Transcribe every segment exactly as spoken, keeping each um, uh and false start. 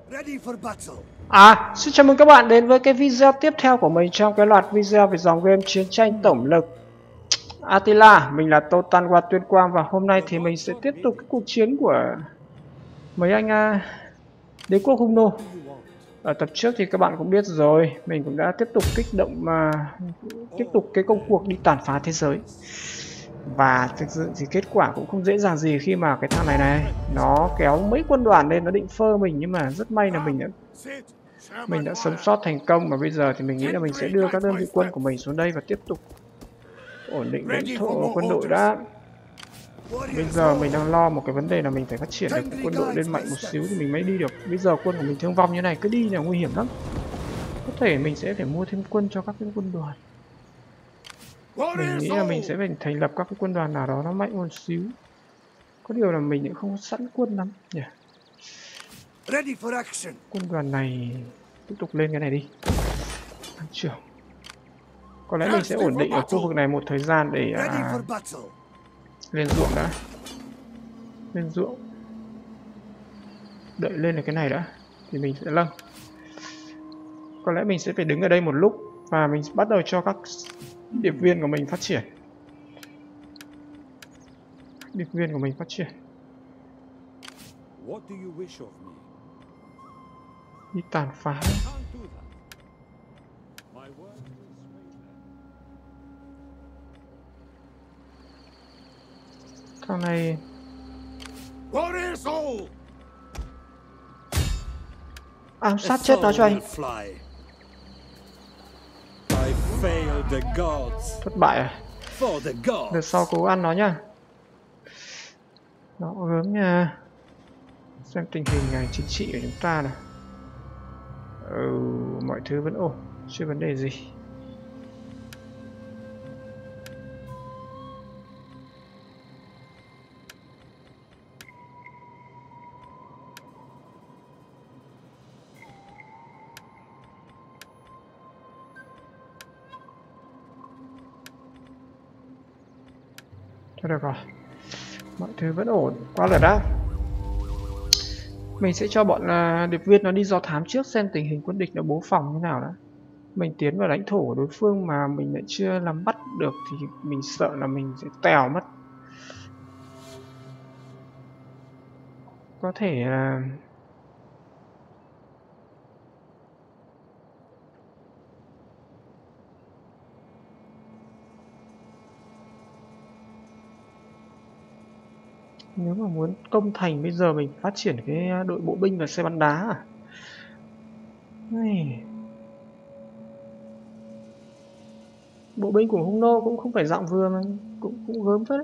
À, xin chào mừng các bạn đến với cái video tiếp theo của mình trong cái loạt video về dòng game chiến tranh tổng lực Attila. Mình là Totan qua Tuyên Quang và hôm nay thì mình sẽ tiếp tục cái cuộc chiến của mấy anh uh, đế quốc Hung Nô. Ở tập trước thì các bạn cũng biết rồi, mình cũng đã tiếp tục kích động mà uh, tiếp tục cái công cuộc đi tàn phá thế giới. Và thực sự thì kết quả cũng không dễ dàng gì khi mà cái thằng này này nó kéo mấy quân đoàn lên, nó định phơ mình, nhưng mà rất may là mình đã mình đã sống sót thành công. Và bây giờ thì mình nghĩ là mình sẽ đưa các đơn vị quân của mình xuống đây và tiếp tục ổn định lãnh thổ và quân đội đã. Bây giờ mình đang lo một cái vấn đề là mình phải phát triển được quân đội lên mạnh một xíu thì mình mới đi được. Bây giờ quân của mình thương vong như này, cứ đi là nguy hiểm lắm. Có thể mình sẽ phải mua thêm quân cho các cái quân đoàn. Mình nghĩ là mình sẽ phải thành lập các cái quân đoàn nào đó nó mạnh một xíu. Có điều là mình cũng không sẵn quân lắm nhỉ. Quân đoàn này tiếp tục lên cái này đi. Tăng trưởng. Có lẽ mình sẽ ổn định ở khu vực này một thời gian để à, lên ruộng đã. Lên ruộng. Đợi lên được cái này đã thì mình sẽ lâng. Có lẽ mình sẽ phải đứng ở đây một lúc và mình bắt đầu cho các điệp viên của mình phát triển. Điệp viên của mình phát triển. Đi tàn phá. Thằng này ám sát chết nó cho anh. Thất bại à? Đợt sau cố ăn nó nhá. Nó gớm nha. Xem tình hình ngành chính trị của chúng ta nào. Ừ, mọi thứ vẫn ổn, chưa vấn đề gì. Thôi được rồi, mọi thứ vẫn ổn, quá là đã. Mình sẽ cho bọn uh, điệp viên nó đi do thám trước xem tình hình quân địch nó bố phòng như nào đã. Mình tiến vào lãnh thổ của đối phương mà mình lại chưa nắm bắt được thì mình sợ là mình sẽ tèo mất. Có thể là uh... nếu mà muốn công thành bây giờ mình phát triển cái đội bộ binh và xe bắn đá à? Này. Bộ binh của Hung Nô cũng không phải dạng vừa mà cũng cũng gớm phết.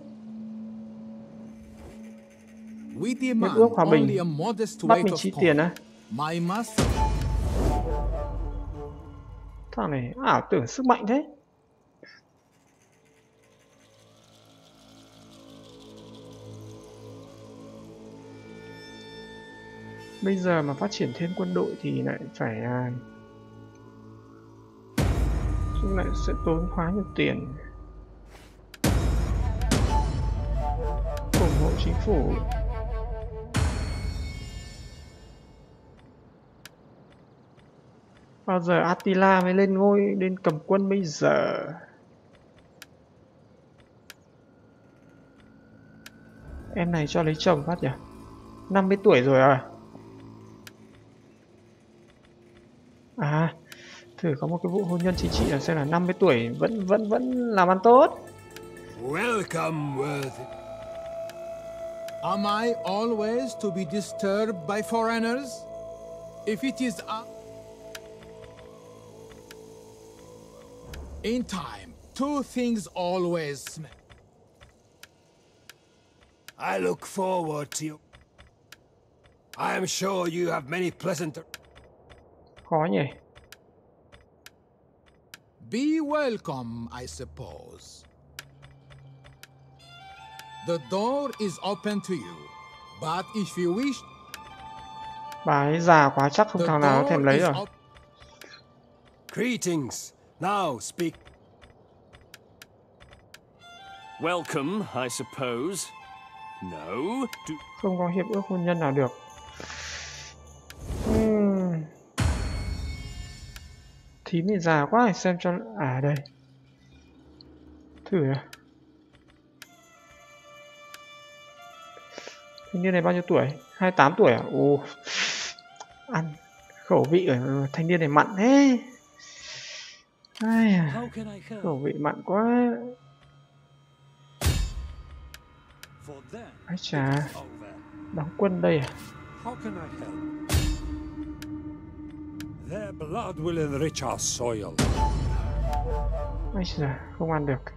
Hiệp ước hòa bình bắt mình chi tiền á? Thằng này ảo tưởng sức mạnh thế. Bây giờ mà phát triển thêm quân đội thì lại phải à, chung lại sẽ tốn quá nhiều tiền. Ủng hộ chính phủ. Bao giờ Attila mới lên ngôi, lên cầm quân bây giờ? Em này cho lấy chồng phát nhỉ? năm mươi tuổi rồi à? À, thử có một cái vụ hôn nhân chính trị là xem là năm mươi tuổi vẫn vẫn vẫn làm ăn tốt. Welcome, worthy. Am I always to be disturbed by foreigners? If it is up in time, two things always. I look forward to you. I am sure you have many pleasant. Khó nhỉ. Be welcome, I suppose. The door is open to you, but if you wish. Bà ấy già quá chắc không thằng nào có thèm lấy rồi. Greetings. Now speak. Welcome, I suppose. No. Không có hiệp ước hôn nhân nào được. Hmm. Thím thì già quá, xem cho... À đây. Thử nào. Thanh niên này bao nhiêu tuổi? hai mươi tám tuổi à? Ồ. Ăn. Khẩu vị ở thanh niên này mặn thế. Ai à. Khẩu vị mặn quá. Ái chà. Đóng quân đây à? Their blood will enrich our soil. Ây da, không ăn được.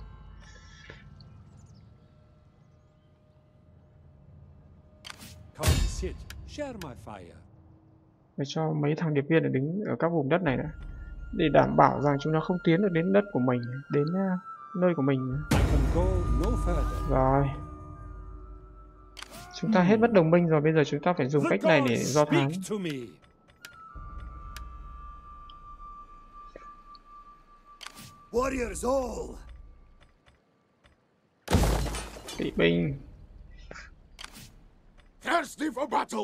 Come sit, share my fire. Phải cho mấy thằng điệp viên để đứng ở các vùng đất này nữa, để đảm bảo rằng chúng nó không tiến được đến đất của mình, đến uh, nơi của mình. I can go no further. Rồi. Chúng ta hết bất đồng minh rồi, bây giờ chúng ta phải dùng cách này để do thắng. Warriors all. Kỵ binh. Thirsty for battle.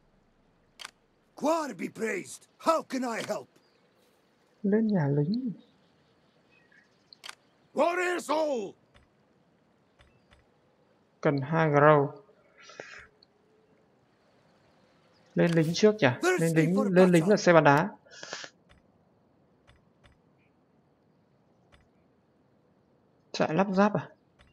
God be praised. How can I help? Lên nhà lính. Warriors all. Cần hai grow. Lên lính trước nhỉ? Lên lính, lên lính là xe bắn đá. Trại lắp ráp à?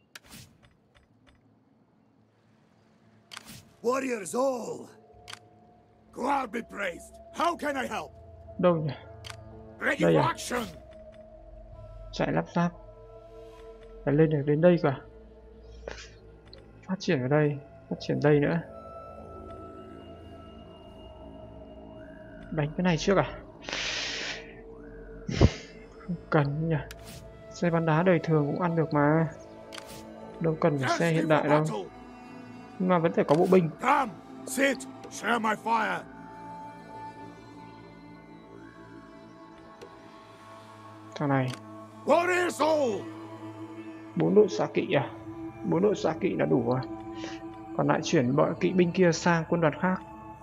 Warriors all. God be praised. How can I help? Đâu nhỉ? Đây à? Trại lắp ráp. Phải lên được đến đây cả. Phát triển ở đây, phát triển đây nữa. Đánh cái này trước à? Không cần nhỉ. Xe bắn đá đời thường cũng ăn được mà. Đâu cần phải xe hiện đại đâu. Nhưng mà vẫn phải có bộ binh. Come, sit, share my fire. Thằng này. Warriors all. Bốn đội xạ kỵ à? Bốn đội xạ kỵ là đủ rồi. Còn lại chuyển bọn kỵ binh kia sang quân đoàn khác.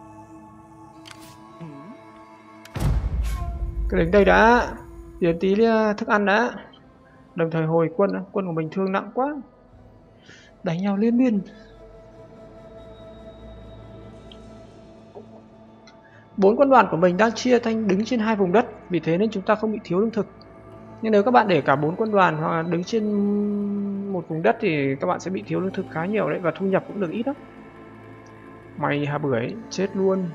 Cứ đến đây đã. Tiến tí thức ăn đã. Đồng thời hồi quân. Quân của mình thương nặng quá. Đánh nhau liên miên. Bốn quân đoàn của mình đang chia thành đứng trên hai vùng đất, vì thế nên chúng ta không bị thiếu lương thực. Nhưng nếu các bạn để cả bốn quân đoàn hoặc là đứng trên một vùng đất thì các bạn sẽ bị thiếu lương thực khá nhiều đấy, và thu nhập cũng được ít lắm. Mày hả bưởi, chết luôn.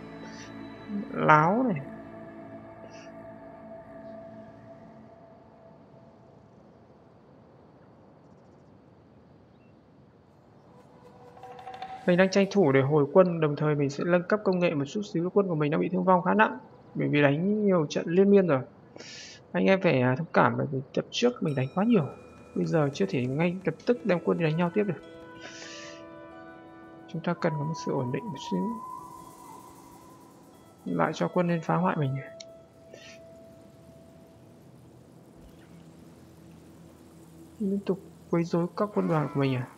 Láo này. Mình đang tranh thủ để hồi quân, đồng thời mình sẽ nâng cấp công nghệ một chút xíu. Quân của mình đang bị thương vong khá nặng bởi vì đánh nhiều trận liên miên rồi. Anh em phải thông cảm bởi vì tập trước mình đánh quá nhiều. Bây giờ chưa thể ngay lập tức đem quân đi đánh nhau tiếp được. Chúng ta cần có một sự ổn định một xíu. Lại cho quân lên phá hoại mình. Liên tục quấy rối các quân đoàn của mình à?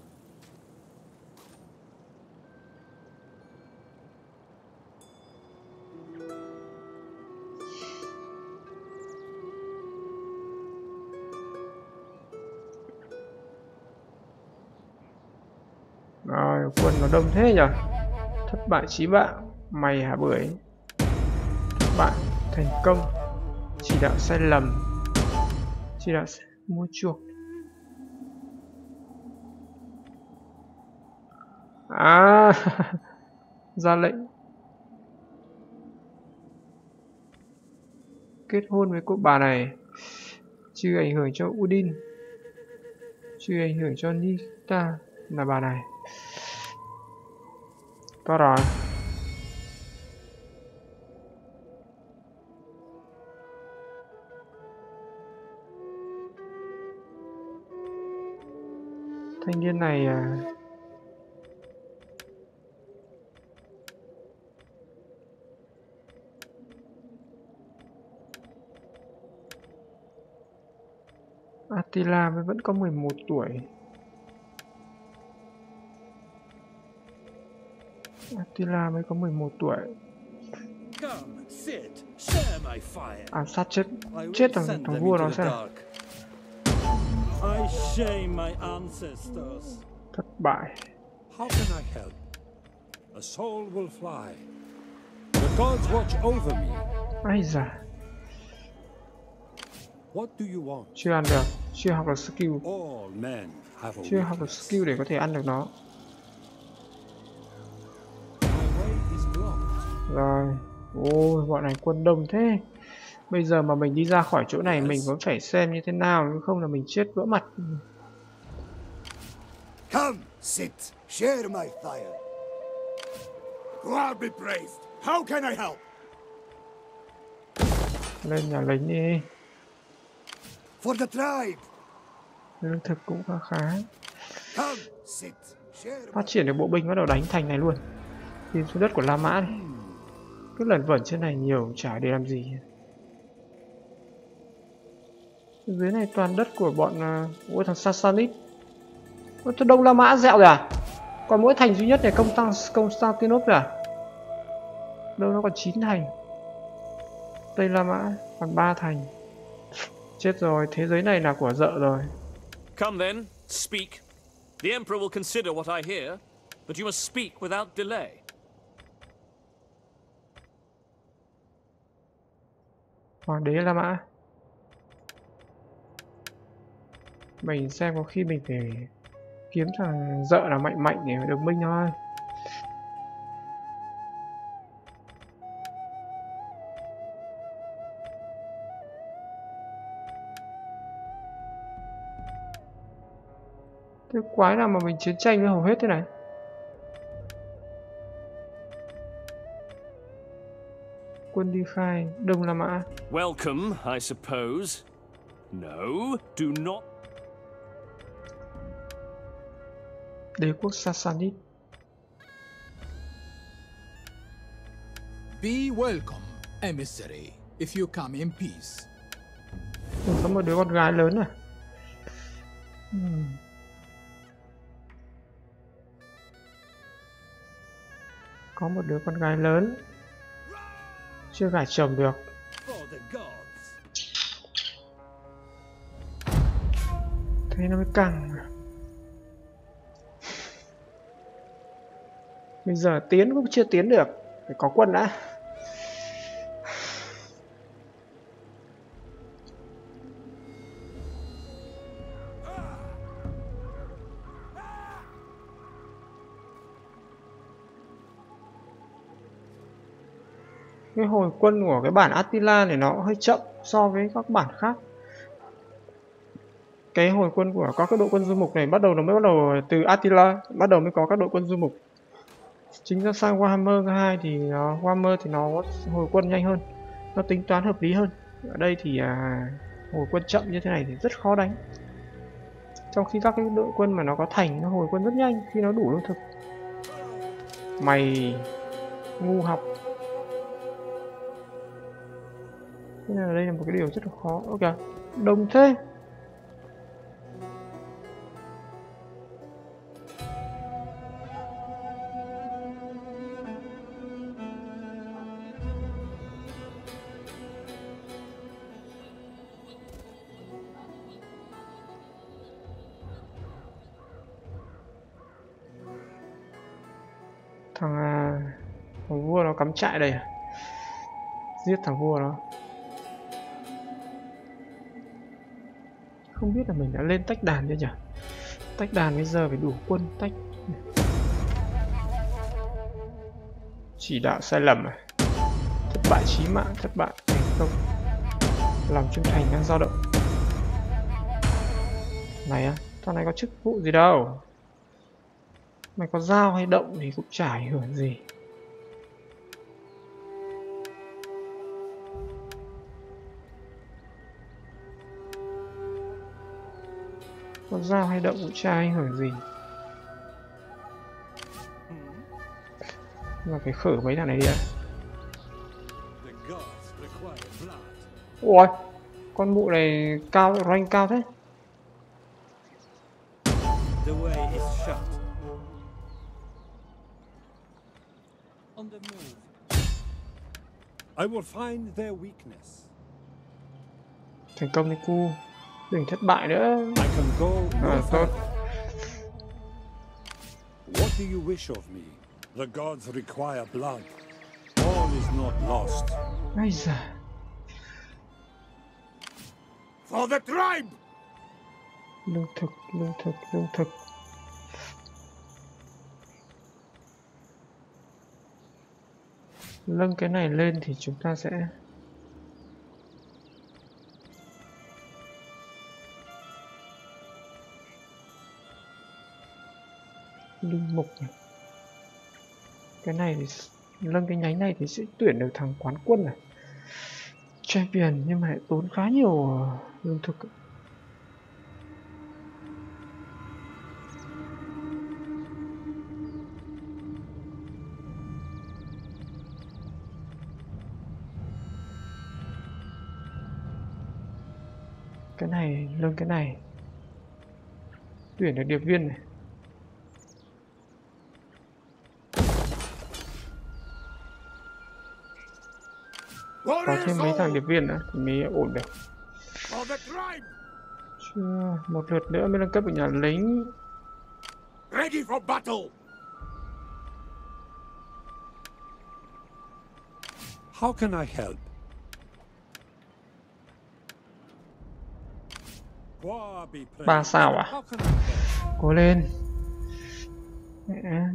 Rồi, quân nó đông thế nhỉ? Thất bại chí mạng. Mày hả bưởi. Thất bại thành công. Chỉ đạo sai lầm. Chỉ đạo mua chuộc. À, ra lệnh kết hôn với cô bà này, chưa ảnh hưởng cho Udin, chưa ảnh hưởng cho Nita là bà này. Có rồi. Thanh niên này à, Attila mới vẫn có mười một tuổi. Attila mới có mười một tuổi. Come, sit, Share my fire. Ám sát chết I will chết thằng send thằng them vua into đó the xem. dark. I shame my ancestors. Thất bại. How can I help? A soul will fly. The gods watch over me. Ai da, What do you want? chưa ăn được, chưa học được skill, All men have a chưa học được weakness. skill để có thể ăn được nó. My way is blocked. Rồi, ôi bọn này quân đông thế. Bây giờ mà mình đi ra khỏi chỗ này Yes. mình vẫn phải xem như thế nào, nếu không là mình chết vỡ mặt. Come, sit. Share my fire. God be praised. How can I help? Lên nhà lính đi, For the tribe. lương thực cũng khá khá. Come, sit. Share my... Phát triển được bộ binh bắt đầu đánh thành này luôn. Tìm xuống đất của La Mã đi. Cứ lẩn vẩn trên này nhiều chả để làm gì. Dưới này toàn đất của bọn uh, ôi thằng Sassanid. Ôi tôi đông La Mã dẹo rồi à? Còn mỗi thành duy nhất này công tăng Constantinople à? Đâu nó còn chín thành. Tây La Mã còn ba thành. Chết rồi, thế giới này là của dợ rồi. Come then, speak. The Emperor will consider what I hear, but you must speak without delay. Hoàng đế La Mã. Mình xem có khi mình phải kiếm thằng dợ là mạnh mạnh để được binh thôi. Thế quái nào mà mình chiến tranh với hầu hết thế này. Quân đi khai, Đông La Mã. Welcome, I suppose. No, do not. Đế quốc Sassanid. Be welcome, emissary, if you come in peace. Ủa, có một đứa con gái lớn à? Hmm. Có một đứa con gái lớn. Chưa gả chồng được. For the gods. Thế nó mới căng. Bây giờ tiến cũng chưa tiến được. Phải có quân đã. Cái hồi quân của cái bản Attila này nó hơi chậm so với các bản khác. Cái hồi quân của có các đội quân du mục này bắt đầu nó mới bắt đầu từ Attila, bắt đầu mới có các đội quân du mục. Chính ra sang Warhammer hai thì nó Warhammer thì nó hồi quân nhanh hơn, nó tính toán hợp lý hơn. Ở đây thì à, hồi quân chậm như thế này thì rất khó đánh. Trong khi các cái đội quân mà nó có thành nó hồi quân rất nhanh khi nó đủ lương thực. Mày ngu học. Thế nên là đây là một cái điều rất là khó. Ok, đông thế. Thằng, à, thằng vua nó cắm trại đây à? Giết thằng vua nó. Không biết là mình đã lên tách đàn chưa nhỉ? Tách đàn bây giờ phải đủ quân tách. Chỉ đạo sai lầm à? Thất bại chí mạng, thất bại thành công. Lòng trung thành đang dao động. Này á, thằng này có chức vụ gì đâu. Mày có dao hay động thì cũng chả ảnh hưởng gì. Có dao hay động cũng chả ảnh hưởng gì. Nhưng mà phải khử mấy thằng này đi ạ. The gods require blood. Ui, con mụ này cao, rank cao thế. The way is shut. On the move. I will find their weakness. Thành công đi cu. Đừng thất bại nữa. I can go no À, tốt. further. What do you wish of me? The gods require blood. All is not lost. Ây da. For the tribe! Lương thực, lương thực, lương thực. Nâng cái này lên thì chúng ta sẽ linh mục này. Cái này thì nâng cái nhánh này thì sẽ tuyển được thằng quán quân này, champion, nhưng mà lại tốn khá nhiều lương thực. Cái này lưng cái này tuyển được điệp viên này. Có thêm mấy thằng điệp viên nữa thì mới ổn được. Chưa, một lượt nữa mới nâng cấp được nhà lính. Ready for battle. How can I help? Ba sao à? Cố lên. Mẹ.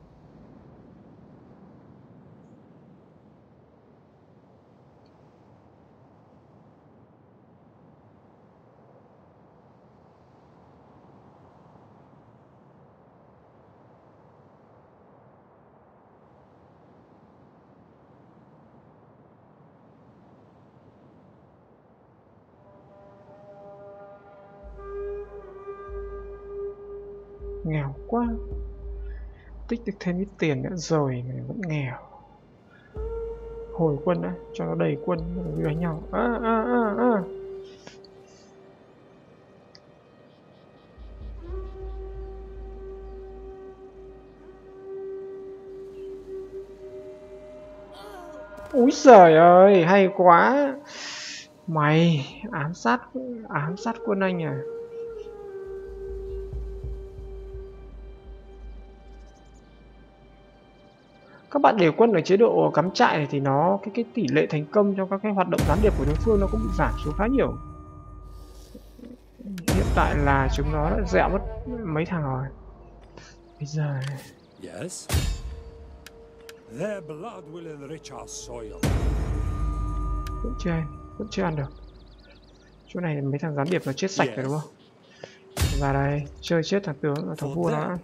Nghèo quá. Tích được thêm ít tiền nữa rồi mà vẫn nghèo. Hồi quân đã, cho nó đầy quân rồi đánh nhau. À, à, à, à. Úi giời ơi, hay quá. Mày ám sát ám sát quân anh à? Các bạn để quân ở chế độ cắm trại này thì nó cái cái tỷ lệ thành công trong các cái hoạt động gián điệp của đối phương nó cũng bị giảm xuống khá nhiều. Hiện tại là chúng nó đã dẹo mất mấy thằng rồi. Bây giờ Yes. Their blood will enrich our soil. vẫn chưa ăn, vẫn chưa ăn được. Chỗ này mấy thằng gián điệp nó chết sạch rồi đúng không? Ra đây chơi chết thằng tướng thằng vua nó.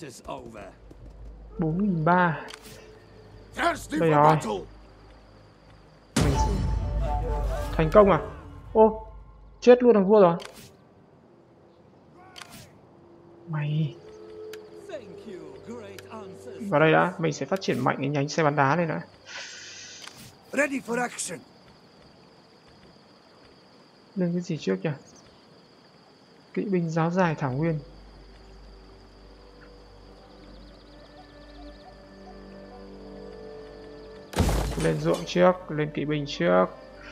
bốn nghìn ba trăm. Đây rồi. Mình thành công à? Ô, chết luôn thằng vua rồi. Mày vào đây đã, mình sẽ phát triển mạnh cái nhánh xe bắn đá lên đã. Ready for action. Lên cái gì trước nhỉ? Kỵ binh giáo dài thảo nguyên. Lên ruộng trước, lên kỵ binh trước.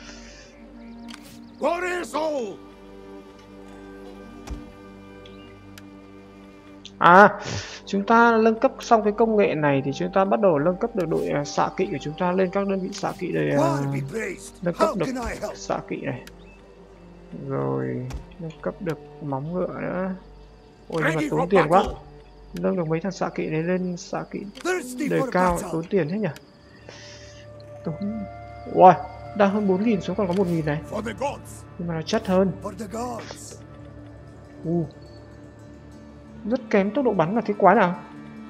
À, chúng ta nâng cấp xong cái công nghệ này thì chúng ta bắt đầu nâng cấp được đội uh, xạ kỵ của chúng ta lên các đơn vị xạ kỵ để uh, nâng cấp được xạ kỵ này. Rồi nâng cấp được móng ngựa nữa. Ôi nhưng mà tốn tiền quá. Nâng được mấy thằng xạ kỵ đấy lên xạ kỵ đề cao tốn tiền thế nhỉ? Tốn... Wow, đang hơn bốn nghìn xuống còn có một nghìn này. Nhưng mà nó chất hơn. Uh. Rất kém tốc độ bắn là cái quái nào?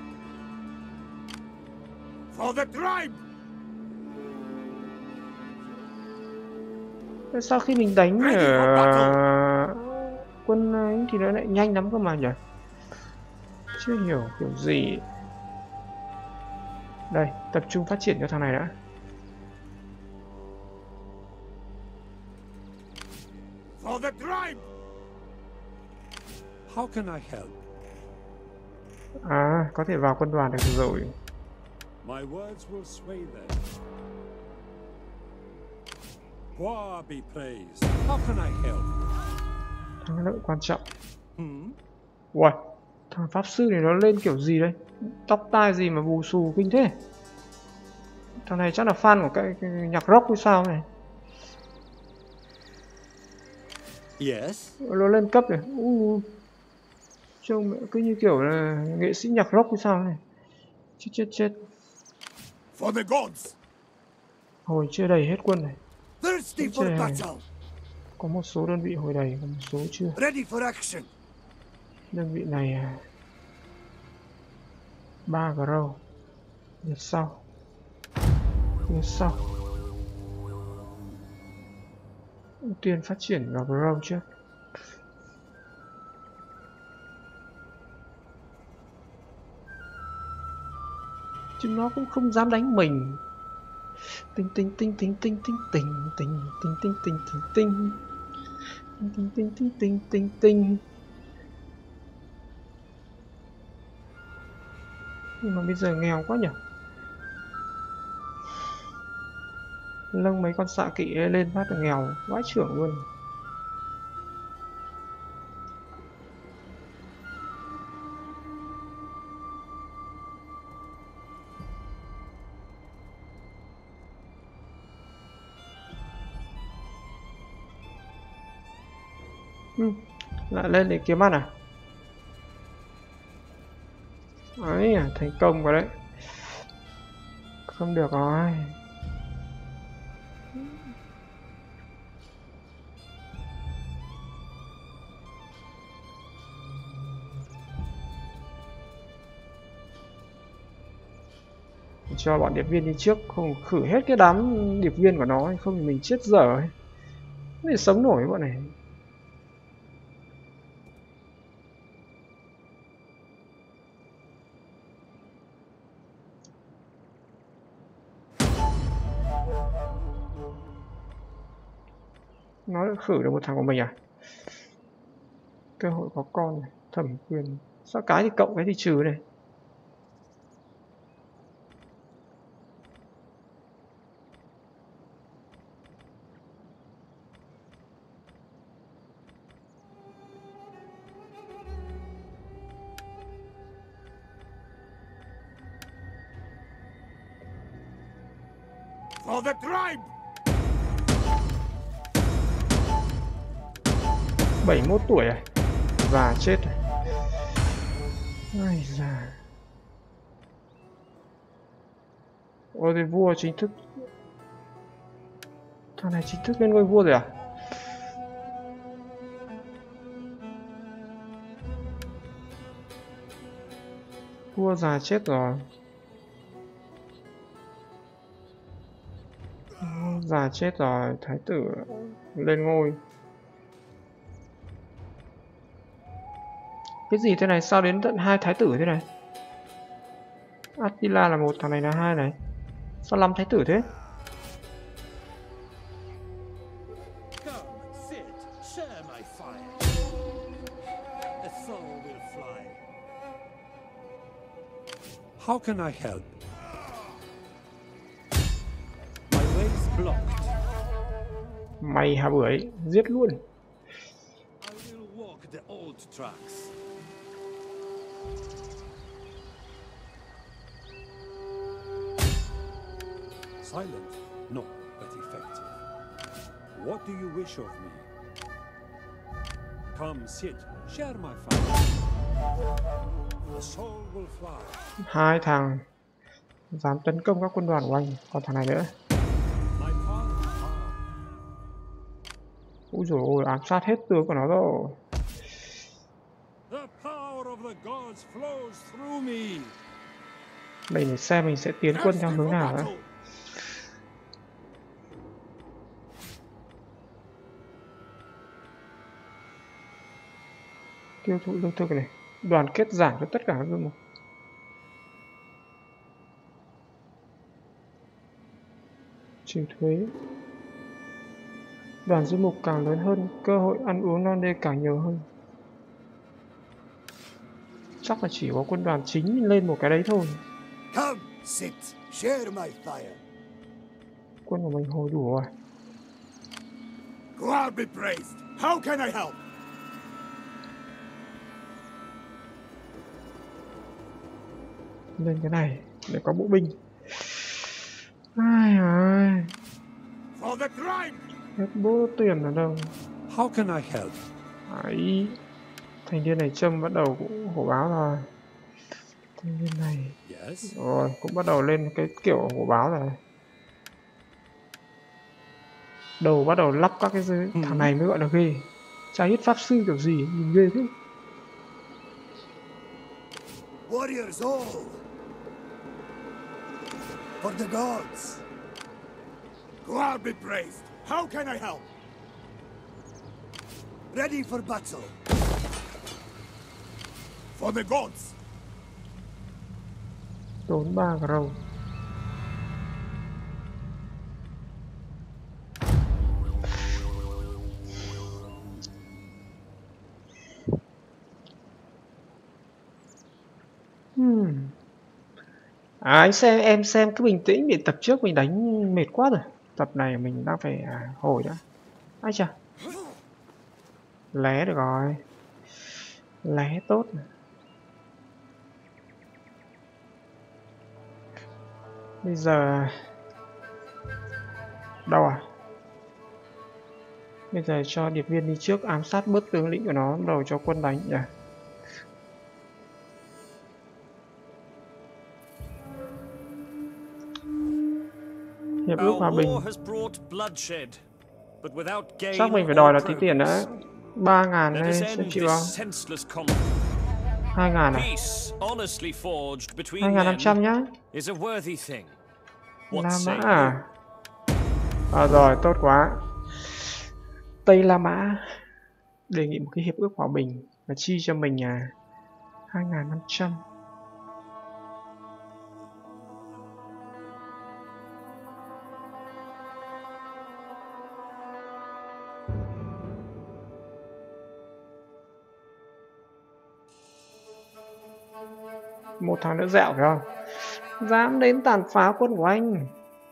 Sau khi mình đánh ở quân ấy thì nó lại nhanh lắm cơ mà nhỉ? Chưa hiểu kiểu gì. Đây, tập trung phát triển cho thằng này đã. How can I help? À, có thể vào quân đoàn được rồi. My words will sway them. God be praised. How can I help? Thắng lợi quan trọng. Hmm? Ui, thằng pháp sư này nó lên kiểu gì đây? Tóc tai gì mà bù xù kinh thế? Thằng này chắc là fan của cái, cái nhạc rock hay sao này? Yes. Nó lên cấp này. Uh, trông cứ như kiểu là nghệ sĩ nhạc rock hay sao này? Chết chết chết. For the gods. Hồi chưa đầy hết quân này. Thirsty Chưa for đầy. battle. Có một số đơn vị hồi đầy, có một số chưa. Ready for action. Đơn vị này à, ba grow. Lượt sau. Lượt sau. Ưu tiên phát triển vào grow trước. Chứ nó cũng không dám đánh mình. Tinh tinh tinh tinh tinh tinh tinh tinh tinh tinh tinh tinh tinh tinh tinh tinh tinh tinh tinh. Nhưng mà bây giờ nghèo quá nhỉ. Lông mấy con xạ kỵ lên phát là nghèo vãi chưởng luôn. Ừ, lại lên để kiếm ăn à? Ấy à, thành công rồi đấy. Không được rồi. Cho bọn điệp viên đi trước, không khử hết cái đám điệp viên của nó, không thì mình chết dở ấy. Không thể sống nổi bọn này. Nó đã khử được một thằng của mình à? Cơ hội có con này, thẩm quyền. Sao cái thì cộng cái thì trừ này. For the tribe. bảy mươi mốt tuổi à? Và chết rồi. Ai da. Ôi thì vua chính thức. Thằng này chính thức lên ngôi vua rồi à? Vua già chết rồi. Vua già chết rồi, thái tử lên ngôi. Cái gì thế này, sao đến tận hai thái tử thế này? Attila là một, thằng này là hai này. Sao năm thái tử thế? Come, sit, share my fire. A soul will fly. How can I help? My way's blocked. Mày hả bưởi, giết luôn. I will walk the old tracks. Silent, no, but effective. What do you wish of me? Come, sit, share my fire. The soul will fly. Hai thằng dám tấn công các quân đoàn của anh, còn thằng này nữa. My path are. Úi dồi ôi, ám sát hết tướng của nó rồi. The power of the gods flows through me. Mình để xem mình sẽ tiến quân theo hướng nào nữa. Tiêu thụ lương thực này, đoàn kết giảm cho tất cả các danh mục. Trừ thuế. Đoàn danh mục càng lớn hơn, cơ hội ăn uống non nê càng nhiều hơn. Chắc là chỉ có quân đoàn chính lên một cái đấy thôi. Come, sit, share my fire. Quân của mình hồi đủ rồi. God be praised. How can I help? Lên cái này để có bộ binh. Ai ơi. For the crime. Hết bố tiền ở đâu? How can I help? Ấy. Thành viên này châm bắt đầu cũng hổ báo rồi. Thành viên này. Yes. Rồi cũng bắt đầu lên cái kiểu hổ báo rồi. Đầu bắt đầu lắp các cái dây. Thằng này mới gọi là ghê. Chả hít pháp sư kiểu gì nhìn ghê thế. Warriors all. For the gods. God be praised. How can I help? Ready for battle. For the gods. Tốn ba râu. Hmm. À, anh xem em xem cứ bình tĩnh, bị tập trước mình đánh mệt quá rồi. Tập này mình đang phải à, hồi đã. Ai chà. Lé được rồi. Lé tốt. Bây giờ đâu à? Bây giờ cho điệp viên đi trước ám sát bớt tướng lĩnh của nó, đầu cho quân đánh nhỉ. Hiệp ước hòa bình. Chắc mình phải đòi là tí tiền nữa. Ba ngàn đây, xem chịu không? Hai ngàn à? Hai ngàn năm trăm nhá. La Mã à? À rồi, tốt quá. Tây La Mã đề nghị một cái hiệp ước hòa bình và chi cho mình à hai ngàn năm trăm. Một thằng nữa dẹo phải không? Dám đến tàn phá quân của anh.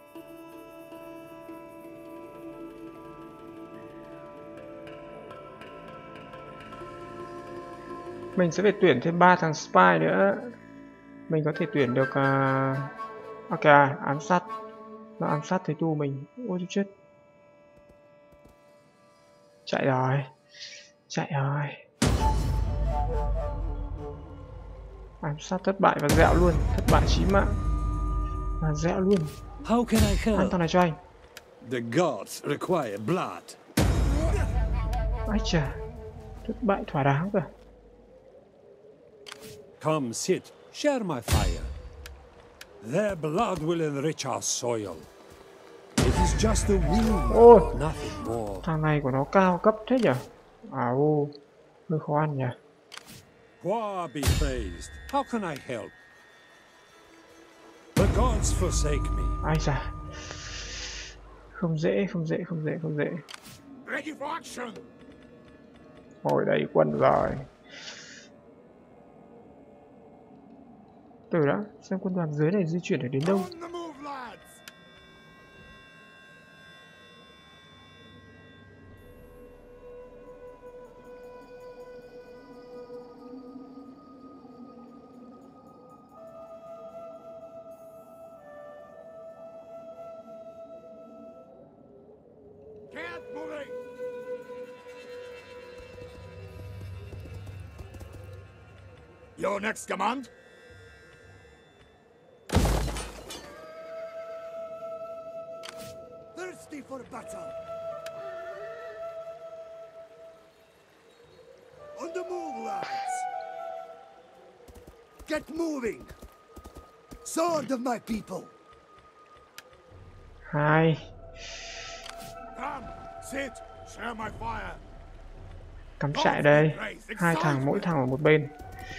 Mình sẽ phải tuyển thêm ba thằng spy nữa. Mình có thể tuyển được uh... ok, ám sát. Nó ám sát thấy tu mình. Ôi chết. Chạy rồi. Chạy rồi. Ám sát thất bại và dẹo luôn. Thất bại chí mạng. Và dẹo luôn. How can I help? Ăn thằng này cho anh. The gods require blood. Ái chà. Thất bại thỏa đáng rồi. Come sit, share my fire. Their blood will enrich our soil. It is just a wound, Ôi, nothing more. thằng này của nó cao cấp thế nhỉ? À ô, hơi khó ăn nhỉ. Qua be praised. How can I help? The gods forsake me. Ai da. Không dễ, không dễ, không dễ, không dễ. Ready for action. Hồi đây quân rồi. Từ đã, xem quân đoàn dưới này di chuyển được đến đâu. On the move, lads. Get moving. Your next command? Thirsty for battle. On the move, lads. Get moving. Sword of my people. Hai. Come, sit, share my fire. Cắm trại đây. Hai thằng mỗi thằng ở một bên.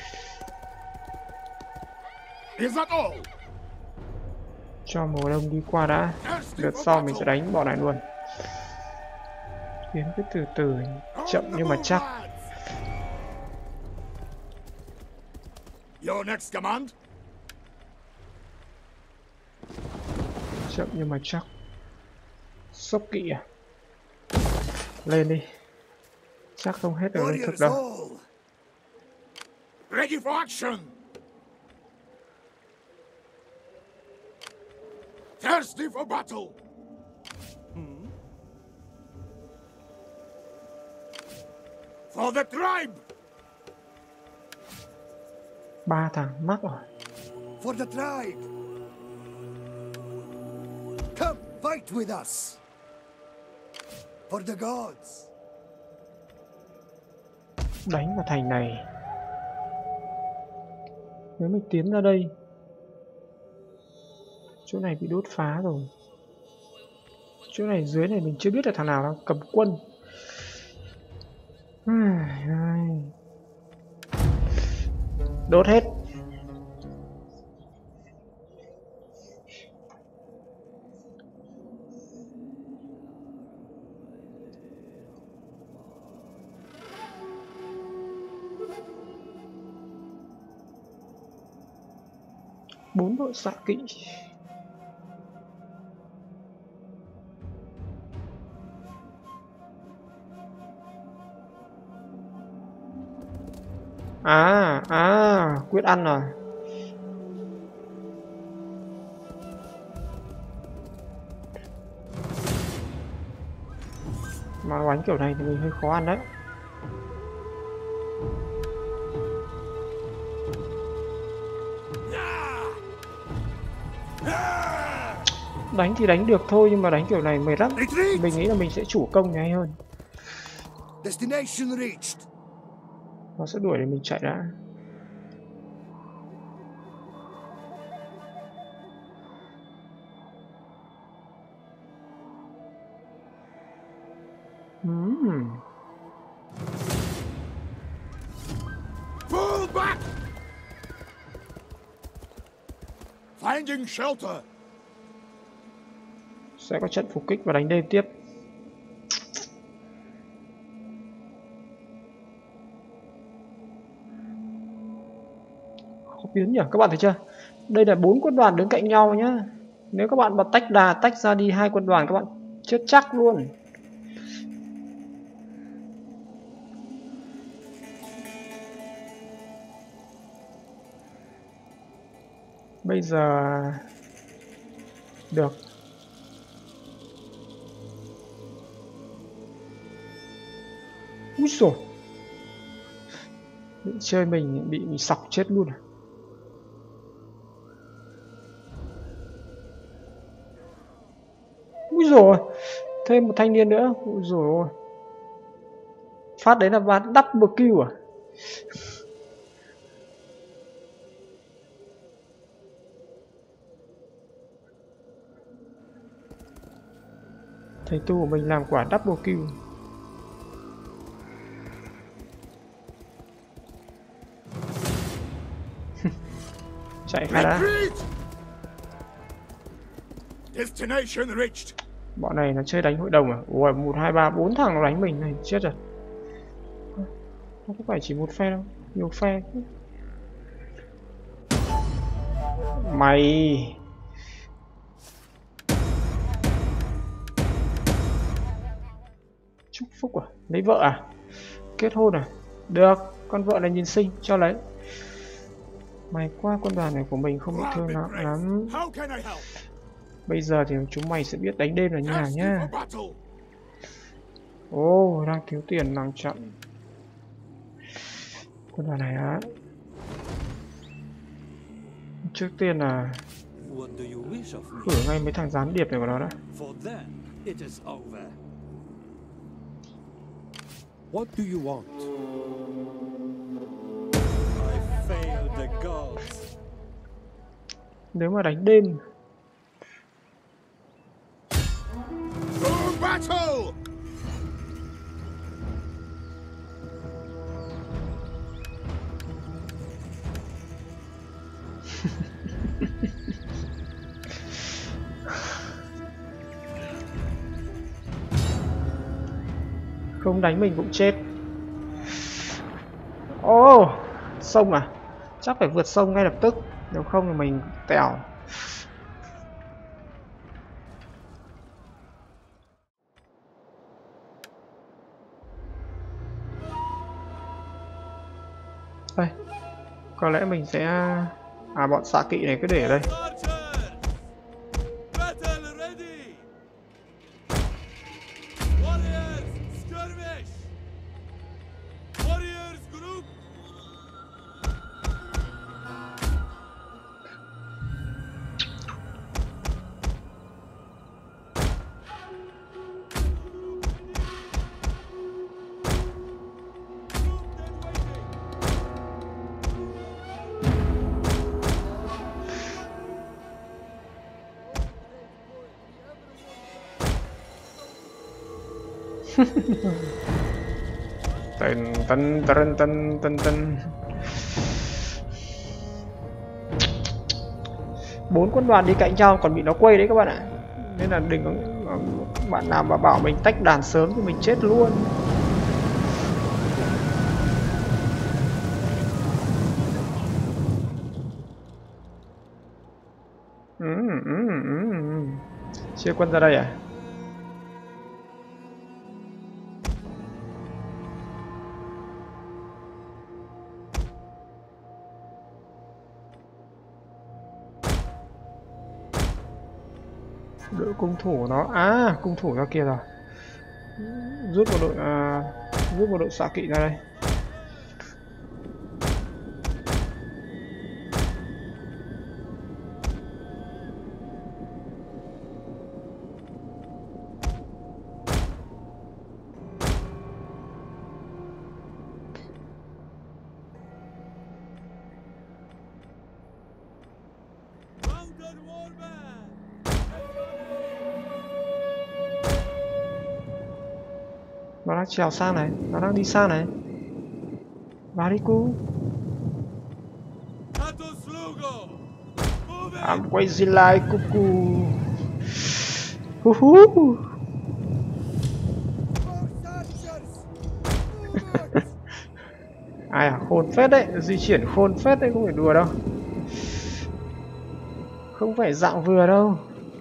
Is that all? Cho mùa đông đi qua đã. Đợt sau mình sẽ đánh bọn này luôn. Tiến cứ từ từ, chậm nhưng mà chắc. Your next command? Chậm nhưng mà chắc. Sốc kỵ à? Lên đi. Chắc không hết được lương thực Warriors đâu. all. Ready for action. Thirsty for battle. For the tribe. Ba thằng mắc rồi. For the tribe. Come fight with us. For the gods. Đánh vào thành này. Nếu mình tiến ra đây, chỗ này bị đốt phá rồi. Chỗ này dưới này mình chưa biết là thằng nào đang cầm quân. Đốt hết. Bốn đội xạ kỵ. À, à, quyết ăn rồi. Mà bánh kiểu này thì mình hơi khó ăn đấy. Đánh thì đánh được thôi, nhưng mà đánh kiểu này mệt lắm. Mình nghĩ là mình sẽ chủ công nhanh hơn. Destination reached. Nó sẽ đuổi để mình chạy đã. Hmm. Fall back. Finding shelter. Sẽ có trận phục kích và đánh đêm tiếp. Khó biến nhỉ, các bạn thấy chưa? Đây là bốn quân đoàn đứng cạnh nhau nhá. Nếu các bạn mà tách đà tách ra đi hai quân đoàn, các bạn chết chắc luôn. Bây giờ được. Úi dồi, bị chơi mình bị, bị sọc chết luôn à. Úi dồi, thêm một thanh niên nữa. Úi dồi ôi, phát đấy là phát double kill à. Thầy tu của mình làm quả double kill. Chạy khai đã. Destination reached. Bọn này nó chơi đánh hội đồng à? Ủa, một hai ba bốn thằng nó đánh mình này, chết rồi. Nó không phải chỉ một phe đâu, nhiều phe. Mày chúc phúc à? Lấy vợ à? Kết hôn à? Được, con vợ này nhìn xinh, cho lấy. Mày qua quân đoàn này của mình không bị thương nặng lắm. Bây giờ thì chúng mày sẽ biết đánh đêm là như nào nhá. Ồ, oh, đang thiếu tiền năng chậm. Quân đoàn này á. Trước tiên là khử ngay mấy thằng gián điệp này của nó đã. What do you want? I failed the gods. Nếu mà đánh đêm For battle. không đánh mình cũng chết. Ô, oh, sông à? Chắc phải vượt sông ngay lập tức, nếu không thì mình tèo. Có lẽ mình sẽ... À, bọn xạ kỵ này cứ để ở đây. Tân tân tân tân tân tân. Bốn quân đoàn đi cạnh nhau còn bị nó quây đấy các bạn ạ. Nên là đừng có bạn nào mà bảo mình tách đàn sớm thì mình chết luôn. Ừ, ừ, ừ, ừ. Chia quân ra đây à? Đội cung thủ nó, à cung thủ ra kia rồi. Rút một đội à, rút một đội xạ kỵ ra đây. Nó đang trèo sang này, nó đang đi sang này. Vào đi cu. I'm crazy like cuckoo. Hu hu. Ai à, khôn phết đấy, di chuyển khôn phết đấy, không phải đùa đâu. Không phải dạng vừa đâu.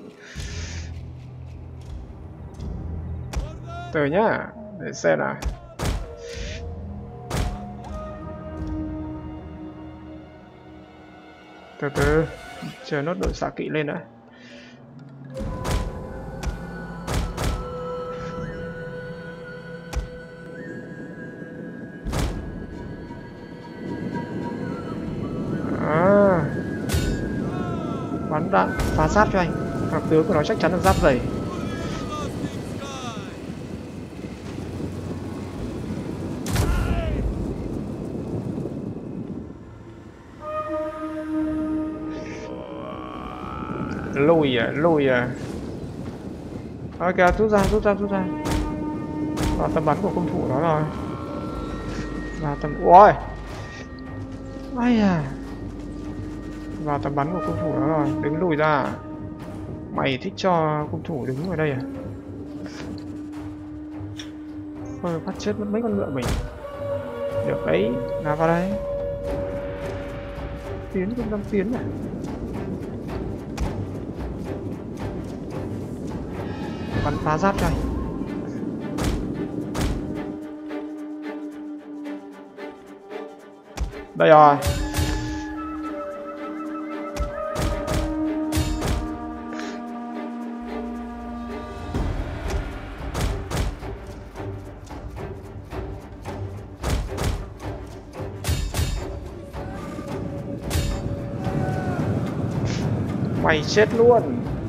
Từ nhá, để xem nào. Từ từ, chờ nốt đội xạ kỵ lên đã. À, bắn đạn phá giáp cho anh. Thằng tướng của nó chắc chắn là giáp dày. Lùi à, lùi à. Ok, rút ra, rút ra, rút ra. Vào tầm bắn của cung thủ đó rồi. Vào tầm... Ôi! Ai à. Vào tầm bắn của cung thủ đó rồi. Đứng lùi ra. Mày thích cho cung thủ đứng ở đây à? Thôi phát chết mất mấy con ngựa mình. Được đấy, nào vào đây. Tiến cũng đang tiến à. Bắn phá giáp cho anh. Đây rồi. Mày chết luôn.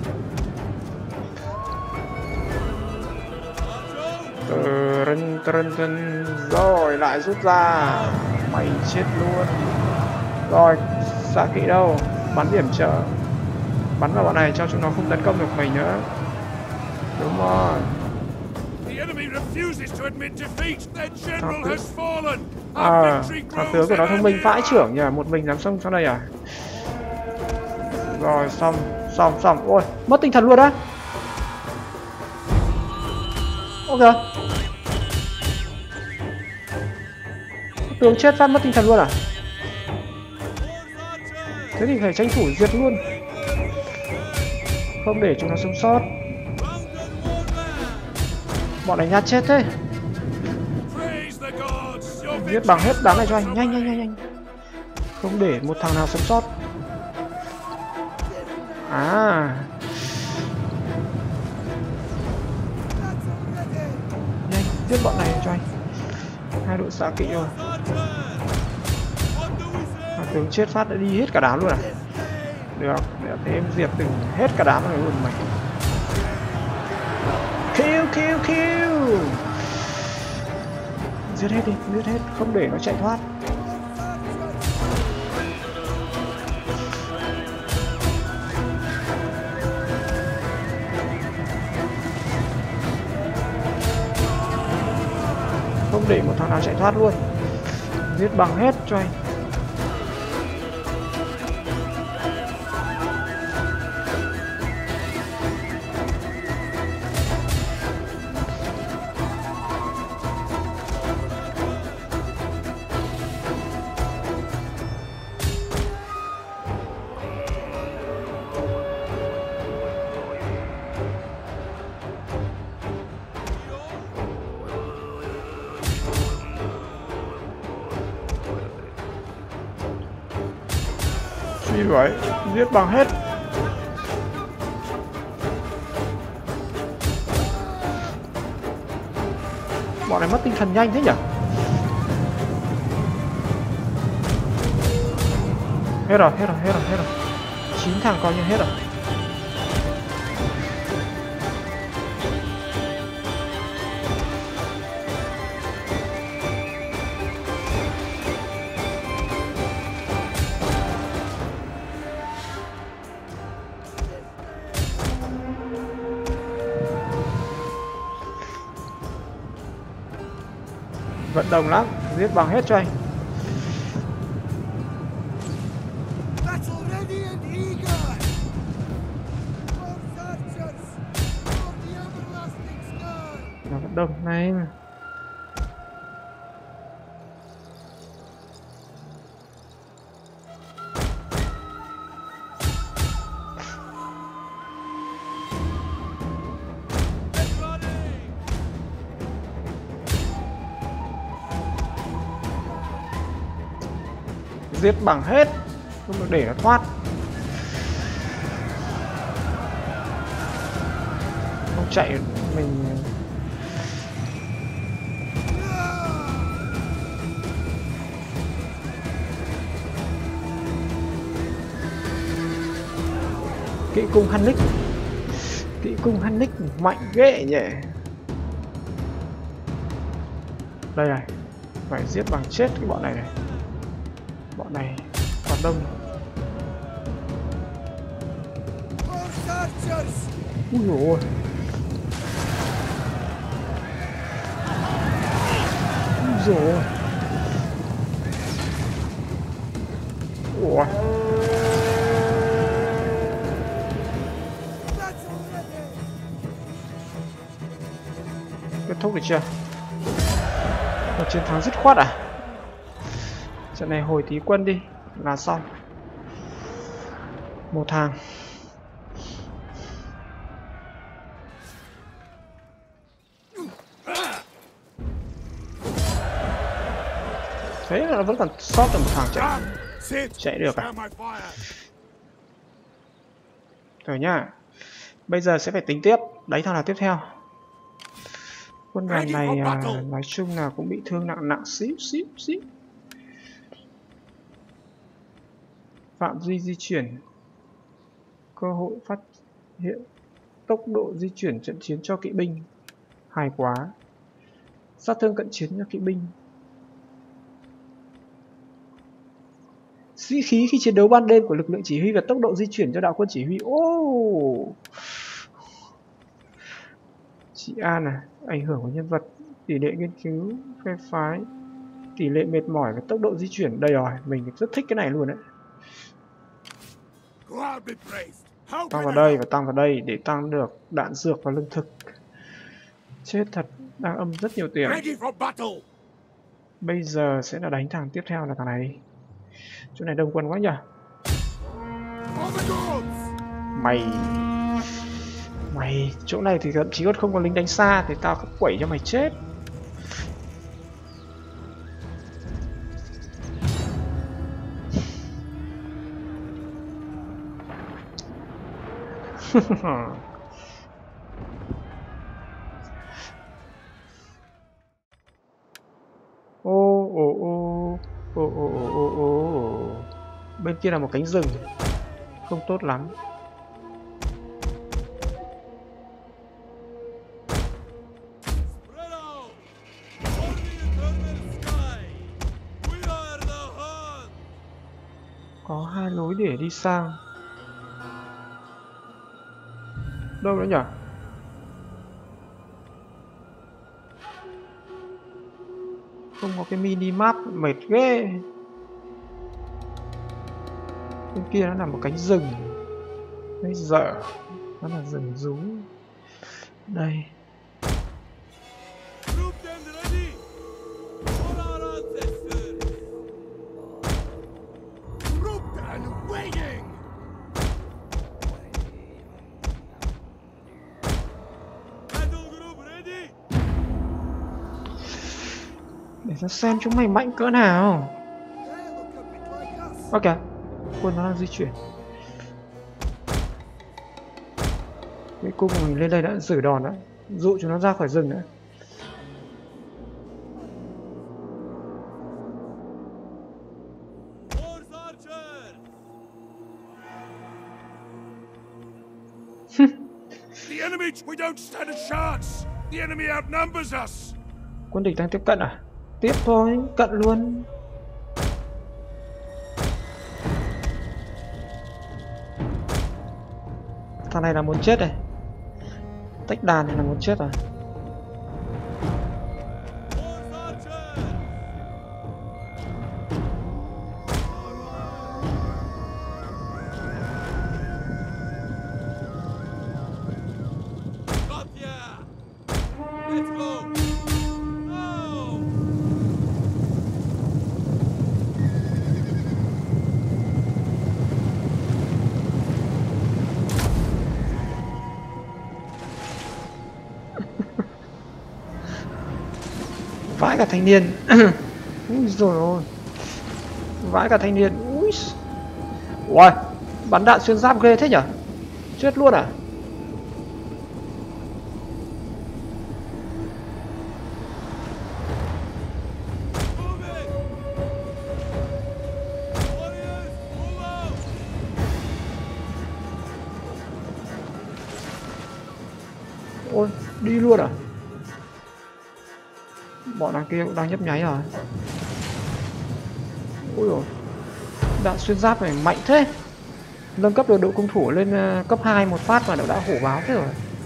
Trần trần trần. Rồi lại rút ra. Mày chết luôn. Rồi xạ kỵ đâu, bắn điểm trợ, bắn vào bọn này cho chúng nó không tấn công được mình nữa. Đúng rồi. À, thằng tướng của nó thông minh vãi trưởng nhỉ, một mình dám xông trong đây à? Rồi xong xong xong. Ôi mất tinh thần luôn á. Ok, tướng chết phát mất tinh thần luôn à? Thế thì phải tranh thủ diệt luôn, không để chúng nó sống sót. Bọn này nhát chết thế. Giết bằng hết đám này cho anh, nhanh nhanh nhanh nhanh. Không để một thằng nào sống sót. À, nhanh giết bọn này cho anh. Hai đội xạ kỵ rồi. À, tướng chết phát đã đi hết cả đám luôn à? Được, để thêm diệt từng hết cả đám này luôn mày. Kill, kill, kill. Giết hết đi, giết hết, không để nó chạy thoát. Không để một thằng nào chạy thoát luôn. Giết bằng hết cho anh. Truy đuổi, giết bằng hết. Bọn này mất tinh thần nhanh thế nhỉ? Hết rồi, hết rồi, hết rồi, hết rồi. Chín thằng coi như hết rồi. Vận động lắm, giết bằng hết cho anh. Nó vận động này. Giết bằng hết, không được để nó thoát. Không chạy mình. Kỵ cung Hannick. Kỵ cung Hannick mạnh ghê nhỉ. Đây này, phải giết bằng chết cái bọn này này. Bọn này còn đông. Úi dồi ôi. Úi dồi ôi. Ủa. Kết thúc được chưa? Một chiến thắng dứt khoát à? Trận này hồi tí quân đi là xong. Một hàng. Thế là nó vẫn còn sót được một thằng chạy. Chạy được à? Rồi nhá. Bây giờ sẽ phải tính tiếp. Đánh thằng nào tiếp theo. Quân đoàn này à, nói chung là cũng bị thương nặng nặng xíu xíu xíu. Phạm vi di chuyển. Cơ hội phát hiện. Tốc độ di chuyển trận chiến cho kỵ binh. Hài quá. Sát thương cận chiến cho kỵ binh. Sĩ khí khi chiến đấu ban đêm của lực lượng chỉ huy và tốc độ di chuyển cho đạo quân chỉ huy. Oh! Chị An à, ảnh hưởng của nhân vật, tỷ lệ nghiên cứu, phe phái, tỷ lệ mệt mỏi và tốc độ di chuyển. Đây rồi, mình rất thích cái này luôn đấy. Tăng vào đây và tăng vào đây để tăng được đạn dược và lương thực. Chết thật, đang âm rất nhiều tiền. Bây giờ sẽ là đánh thằng tiếp theo là thằng này. Chỗ này đông quân quá nhỉ. Mày Mày chỗ này thì thậm chí còn không có lính đánh xa thì tao quẩy cho mày chết. Ô ô ô ô ô ô ô ô. Bên kia là một cánh rừng không tốt lắm. Có hai lối để đi sang. Đâu nữa nhỉ? Không có cái mini map, mệt ghê. Bên kia nó là một cánh rừng. Bây giờ nó là rừng rú. Đây. Để ta xem chúng mày mạnh cỡ nào. Ok, quân nó đang di chuyển. Cái cung của mình lên đây đã xử đòn đã, dụ chúng nó ra khỏi rừng nữa. The enemy, we don't stand a chance. The enemy outnumbers us. Quân địch đang tiếp cận à? Tiếp thôi, cận luôn. Thằng này là muốn chết này. Tách đàn này là muốn chết rồi. Vãi cả thanh niên. Úi dồi ôi. Vãi cả thanh niên. Úi. Ui, bắn đạn xuyên giáp ghê thế nhở? Chết luôn à? Ôi, đi luôn à? Bọn đằng kia cũng đang nhấp nháy rồi. Ôi dồi, đạn xuyên giáp này mạnh thế. Nâng cấp được đội cung thủ lên cấp hai một phát mà đã hổ báo thế rồi.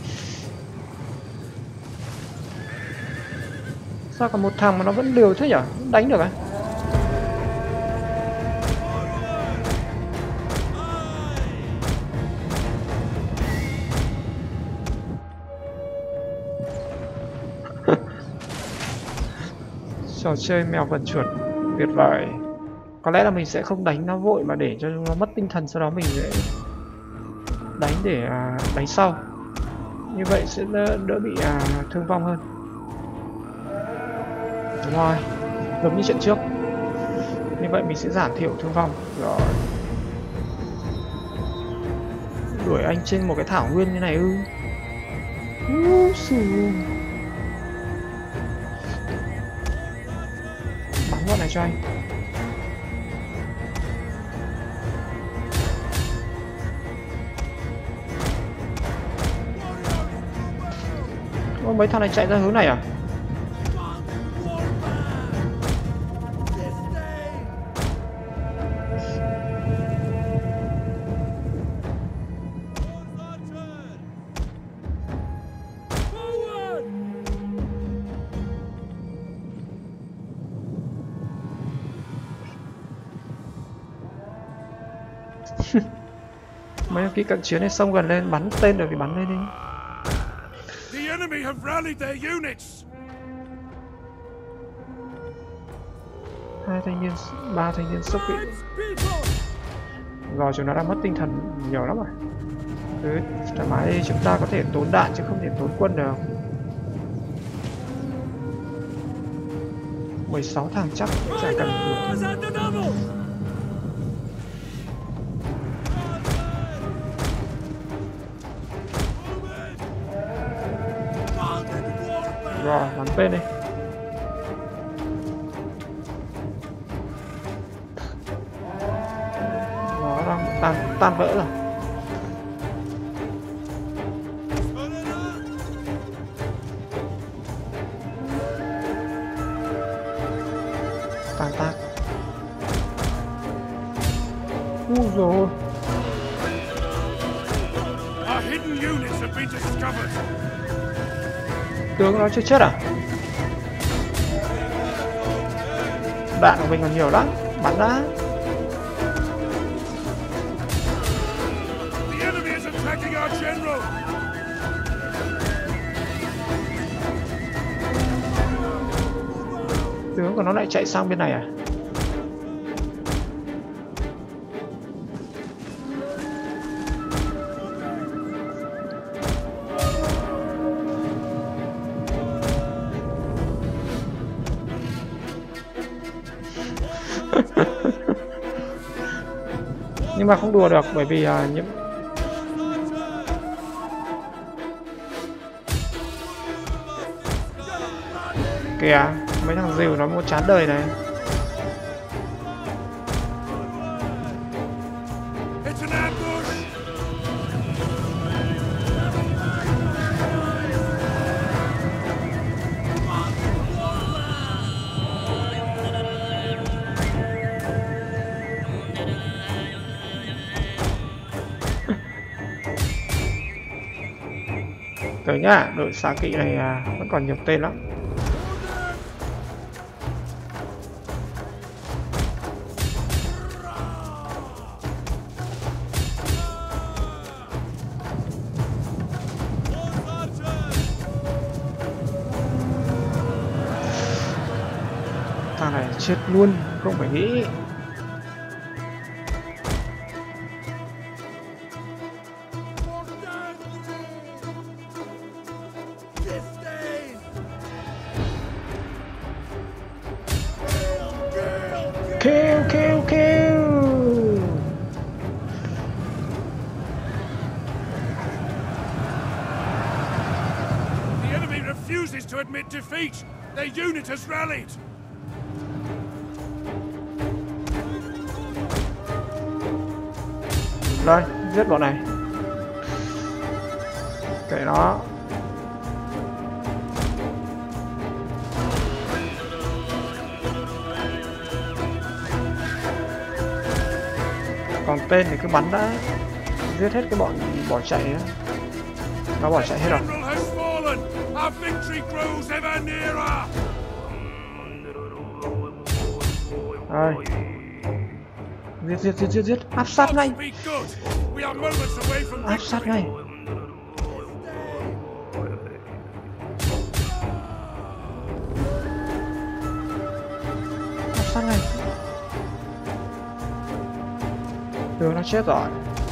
Sao còn một thằng mà nó vẫn liều thế nhở? Đánh được à? Trò chơi mèo vần chuột tuyệt vời. Có lẽ là mình sẽ không đánh nó vội mà để cho nó mất tinh thần, sau đó mình sẽ đánh để à, đánh sau. Như vậy sẽ đỡ, đỡ bị à, thương vong hơn. Đúng rồi, giống như trận trước. Như vậy mình sẽ giảm thiểu thương vong. Rồi. Đuổi anh trên một cái thảo nguyên như này ư? Úi xù. Bắn bọn này cho anh. Ôi, mấy thằng này chạy ra hướng này à? Mấy cái cận chiến này xông gần lên, bắn tên được thì bắn lên đi. The enemy have rallied their units. Hai thanh niên, ba thanh niên sốc bị. Rồi chúng nó đang mất tinh thần nhiều lắm rồi. Cứ thoải mái đi, chúng ta có thể tốn đạn chứ không thể tốn quân được. mười sáu thằng chắc chả cần được. Rồi, bắn tên đi. Nó đang tan, tan vỡ rồi. Tan tác. Úi dồi ôi. Our hidden units have been discovered. Tướng nó chưa chết à? Đạn của mình còn nhiều lắm. Bắn đã. The enemy is attacking our general. Tướng của nó lại chạy sang bên này à? Nhưng mà không đùa được bởi vì uh, những kìa mấy thằng rìu nó muốn chán đời này. It's an ambush. Tới nhá, đội xạ kỵ này à, vẫn còn nhiều tên lắm. Thằng này chết luôn, không phải nghĩ. Kill, kill, kill. The enemy refuses to admit defeat. Their unit has rallied. Đây, giết bọn này. Kệ nó. Còn tên thì cứ bắn đã. Giết hết cái bọn bỏ chạy á. Nó bỏ chạy hết rồi. General has fallen. Our victory grows ever nearer. Đây. Giết, giết, giết, giết, giết. Áp sát ngay. Be good. We are moments away from Áp sát victory. ngay. Áp sát ngay. Tướng nó chết rồi.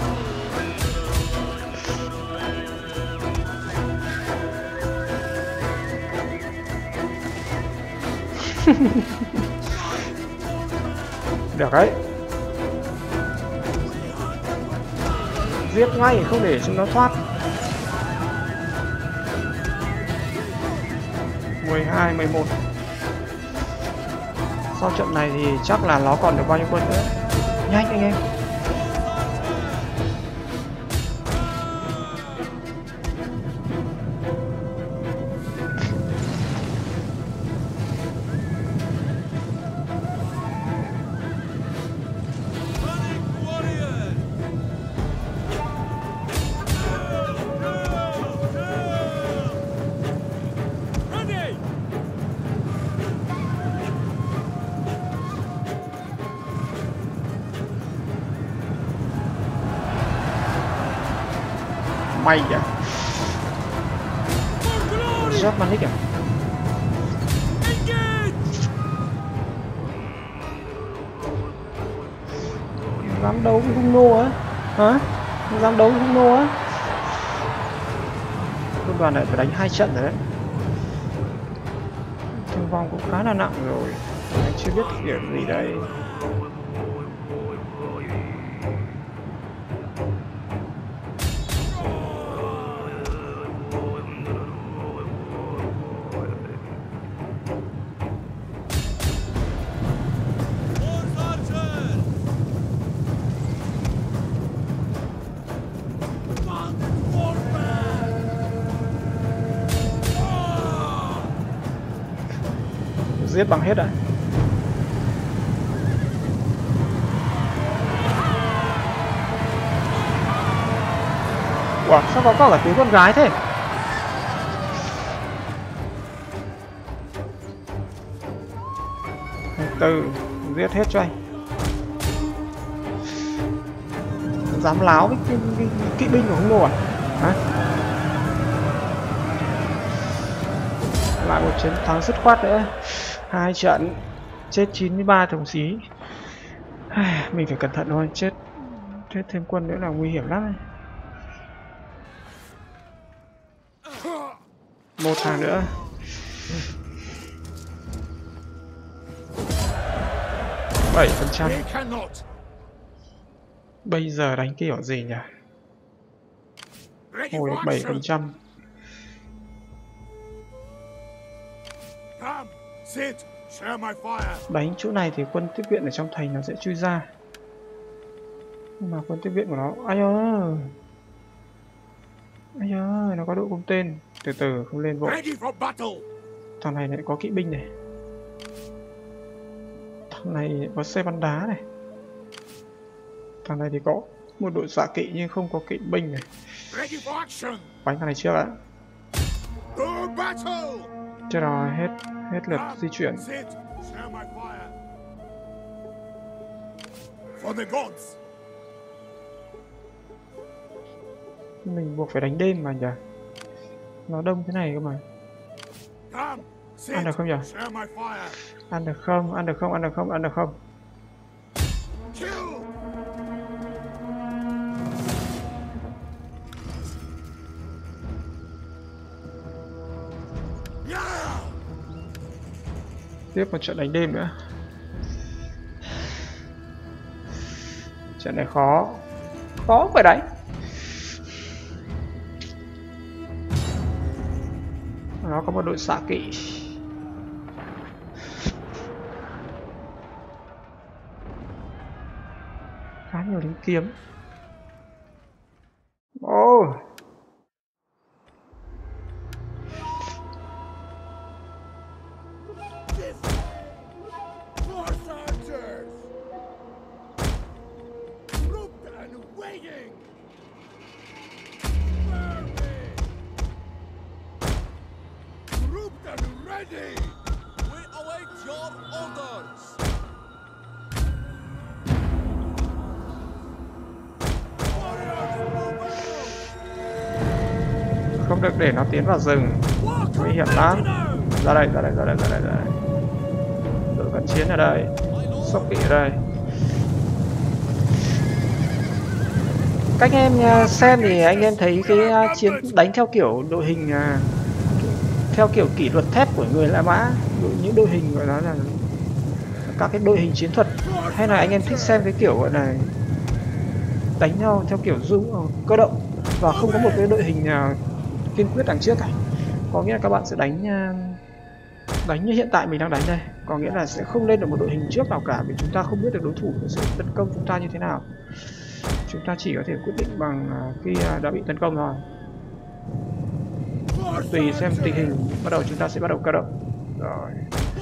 Được đấy. Giết ngay, không để chúng nó thoát. mười hai, mười một. Sau trận này thì chắc là nó còn được bao nhiêu quân nữa. Nhanh anh em. May kìa. Giáp bắn đi kìa. Dám đấu với hung nô á? Hả? Dám đấu với hung nô á? Quân đoàn này phải đánh hai trận rồi đấy. Thương vong cũng khá là nặng rồi. Anh chưa biết kiểu gì đây. giết bằng hết đã. Wow, sao có cả tiếng con gái thế? Từ giết hết cho anh. Dám láo với cái, cái, cái kỵ binh của hung nô à? Hả? Lại một chiến thắng dứt khoát nữa. Hai trận chết chín mươi ba đồng chí. Mình phải cẩn thận thôi, chết chết thêm quân nữa là nguy hiểm lắm. Một thằng nữa. bảy phần trăm. Bây giờ đánh kiểu gì nhỉ? Hồi được bảy phần trăm. Đánh chỗ này thì quân tiếp viện ở trong thành nó sẽ chui ra. Nhưng mà quân tiếp viện của nó, ai ơi, ai ơi, nó có đội cung tên. Từ từ, không lên vội. Thằng này lại có kỵ binh này. Thằng này có xe bắn đá này. Thằng này thì có một đội xạ kỵ nhưng không có kỵ binh này. Bánh thằng này trước đã. Chết rồi, hết hết lượt di chuyển. Mình buộc phải đánh đêm mà nhỉ? Nó đông thế này cơ mà. Ăn được không nhỉ? Ăn được không? Ăn được không? Ăn được không? Ăn được không? Tiếp một trận đánh đêm nữa. Trận này khó. Khó phải đánh. Nó có một đội xạ kỵ. Khá nhiều lính kiếm. Ô oh. Không được để nó tiến vào rừng, nguy hiểm lắm. Ra đây, ra đây, ra đây, ra đây, ra đây. Đội cận chiến ở đây, sóc kỵ ở đây. Cách em xem thì anh em thấy cái chiến đánh theo kiểu đội hình, theo kiểu kỷ luật thép của người La Mã, những đội hình gọi là các cái đội hình chiến thuật, hay là anh em thích xem cái kiểu gọi là đánh nhau theo kiểu dung cơ động và không có một cái đội hình nào kiên quyết đằng trước cả. Có nghĩa là các bạn sẽ đánh đánh như hiện tại mình đang đánh đây, có nghĩa là sẽ không lên được một đội hình trước nào cả vì chúng ta không biết được đối thủ sẽ tấn công chúng ta như thế nào. Chúng ta chỉ có thể quyết định bằng khi đã bị tấn công thôi. Tùy xem tình hình, bắt đầu chúng ta sẽ bắt đầu cơ động. Rồi.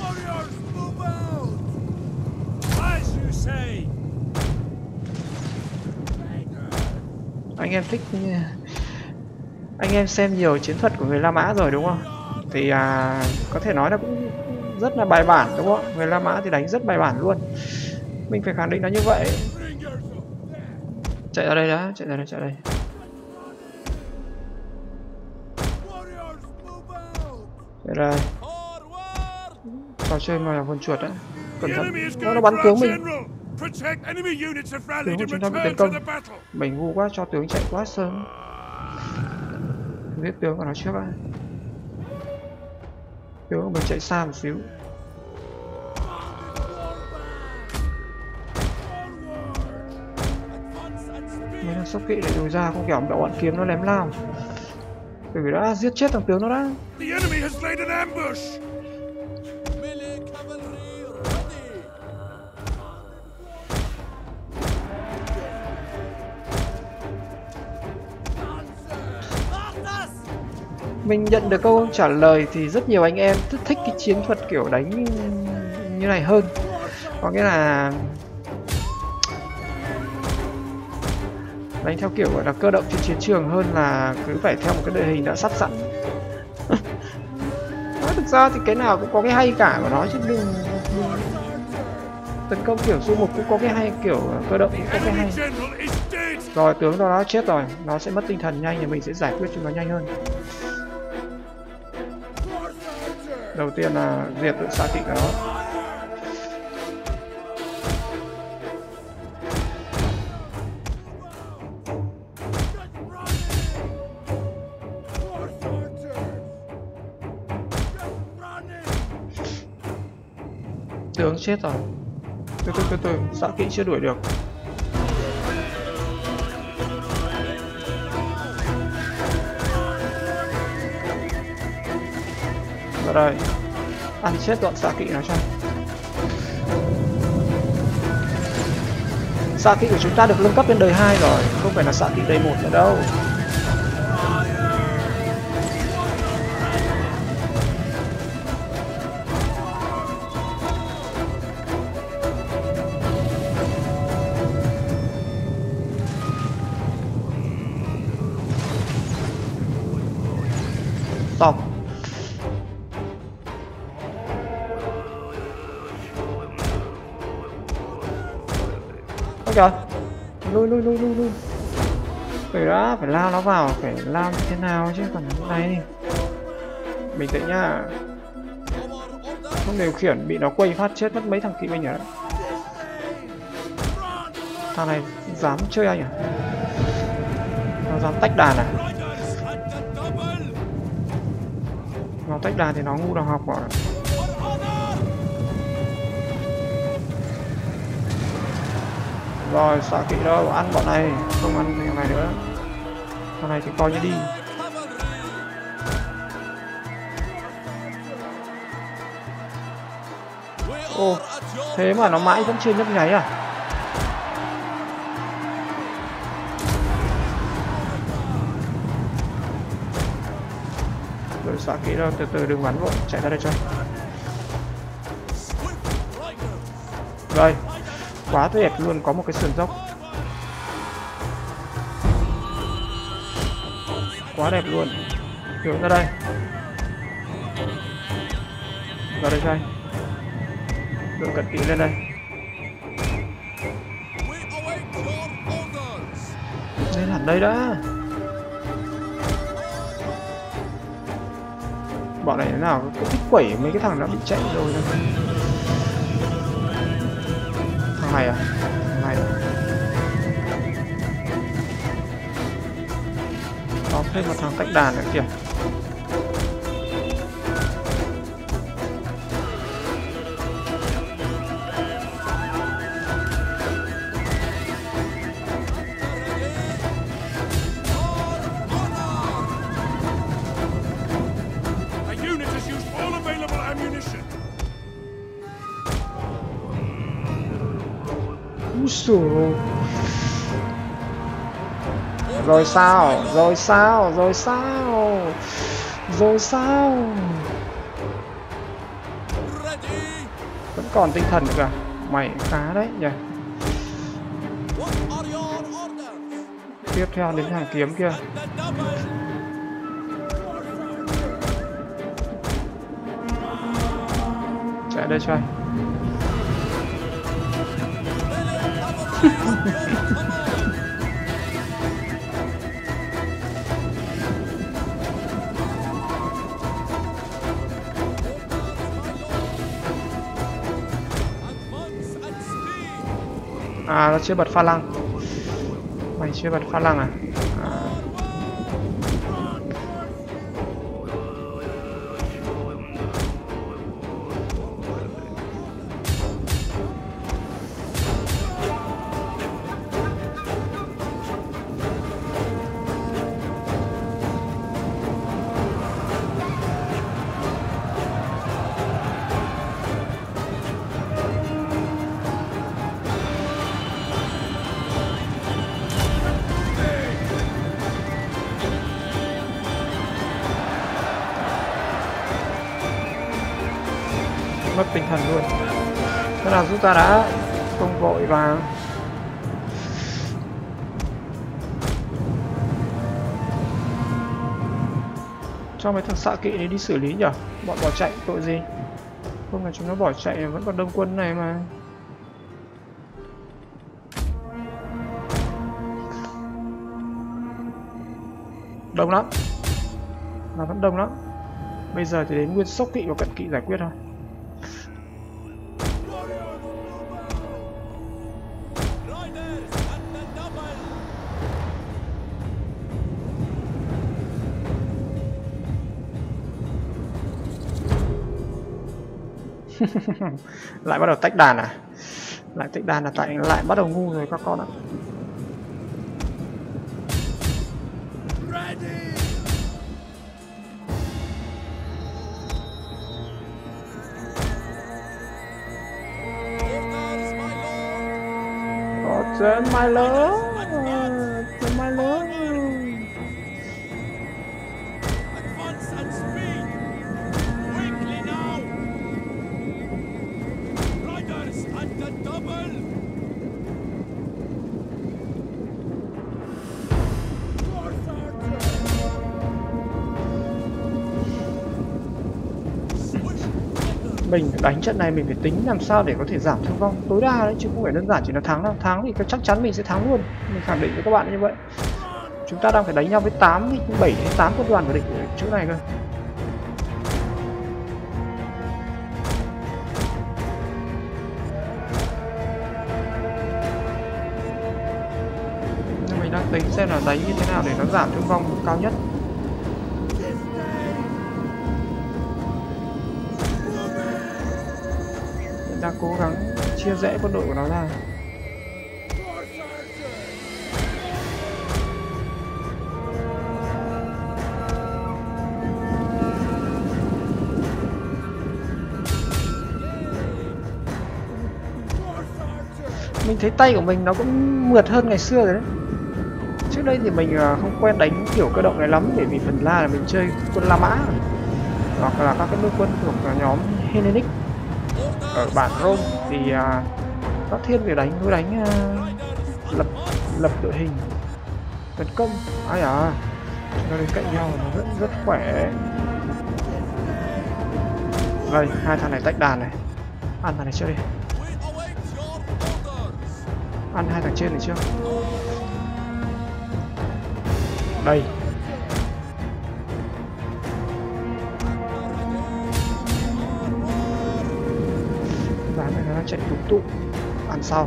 Anh em thích, anh em xem nhiều chiến thuật của người La Mã rồi đúng không? Thì à, có thể nói là cũng rất là bài bản đúng không? Người La Mã thì đánh rất bài bản luôn. Mình phải khẳng định là như vậy. Chạy ra đây đã, chạy ra đây, chạy đây. Chạy ra đây. Trò chơi mà là con chuột đấy. Cẩn thận, nó, nó bắn tướng mình. Tướng của chúng ta bị tấn công. Mình ngu quá, cho tướng chạy quá sớm. Giết tướng của nó trước á. Tướng của mình chạy xa một xíu. Mấy thằng sóc kỵ để lùi ra, không kiểu bọn kiếm nó lém lao. Bởi vì đã giết chết thằng tướng nó đã. mình nhận được câu trả lời thì rất nhiều anh em rất thích cái chiến thuật kiểu đánh như này hơn. Có nghĩa là đánh theo kiểu gọi là cơ động trên chiến trường hơn là cứ phải theo một cái đội hình đã sắp sẵn. Thực ra thì cái nào cũng có cái hay cả của nó chứ đừng, đừng tấn công kiểu du mục cũng có cái hay, kiểu cơ động cũng có cái hay. Rồi tướng đó nó chết rồi, nó sẽ mất tinh thần nhanh thì mình sẽ giải quyết chúng nó nhanh hơn. Đầu tiên là diệt đội xạ kỵ đó. Tướng chết rồi. Từ từ từ từ, xạ kỵ chưa đuổi được. Vào đây, ăn chết bọn xạ kỵ nó cho. Xạ kỵ của chúng ta được nâng cấp lên đời hai rồi, không phải là xạ kỵ đời một nữa đâu. Xong. Ôi trời, lui lui lui lui lui. Phải đó, phải lao nó vào, phải lao như thế nào chứ còn cái này. Bình tĩnh nhá. Không điều khiển bị nó quay phát chết mất mấy thằng kỵ binh rồi. Thằng này dám chơi anh à? Nó dám tách đàn à? Nó tách đàn thì nó ngu đầu học rồi. Rồi xạ kỵ đâu, ăn bọn này, không ăn thằng này nữa. Thằng này thì coi như đi. Ồ, thế mà nó mãi vẫn chưa nhấp nháy à? Rồi xạ kỹ đâu, từ từ đừng bắn vội, chạy ra đây cho. Rồi, quá tuyệt luôn, có một cái sườn dốc. Quá đẹp luôn. Hướng ra đây. Ra đây cho anh. Đội cận kỵ lên đây. Lên hẳn đây đã. Bọn này thế nào cũng thích quẩy mấy cái thằng đã bị chạy rồi đó. Thằng này à? Thằng này à? Có thêm một thằng tách đàn nữa kìa. Rồi sao? Rồi sao? Rồi sao? Rồi sao? Vẫn còn tinh thần cả. Mày khá đấy nhỉ. Tiếp theo đến hàng kiếm kia. Chạy đây cho anh. À, nó chưa bật pha lăng. Mày chưa bật pha lăng à? À. mất tinh thần luôn. Thế nào chúng ta đã không vội và cho mấy thằng xạ kỵ này đi xử lý nhở? Bọn bỏ chạy tội gì? Không là chúng nó bỏ chạy vẫn còn đông quân này mà. Đông lắm, là vẫn đông lắm. Bây giờ thì đến nguyên sốc kỵ và cận kỵ giải quyết thôi. Lại bắt đầu tách đàn à? Lại tách đàn là tại lại bắt đầu ngu rồi các con ạ. Turn my lord, turn my lord. Advance and speed! Quickly now! Riders at the double! Mình đánh trận này mình phải tính làm sao để có thể giảm thương vong tối đa đấy, chứ không phải đơn giản chỉ là thắng đâu. Thắng thì chắc chắn mình sẽ thắng luôn, mình khẳng định với các bạn như vậy. Chúng ta đang phải đánh nhau với tám, bảy hay tám quân đoàn của địch ở chỗ này cơ. Nhưng mình đang tính xem là đánh như thế nào để nó giảm thương vong cao nhất. Đang cố gắng chia rẽ quân đội của nó ra. Mình thấy tay của mình nó cũng mượt hơn ngày xưa rồi đấy. Trước đây thì mình không quen đánh kiểu cơ động này lắm, bởi vì phần La là mình chơi quân La Mã hoặc là các cái nước quân thuộc nhóm Hellenic. Ở bản Rome thì uh, nó thiên về đánh đối đánh uh, lập lập đội hình tấn công. Ai à, nó đến cạnh nhau nó rất rất khỏe. Đây, hai thằng này tách đàn này, ăn thằng này trước đi, ăn hai thằng trên này chưa? Đây. Nó chạy tụ tụ ăn sau.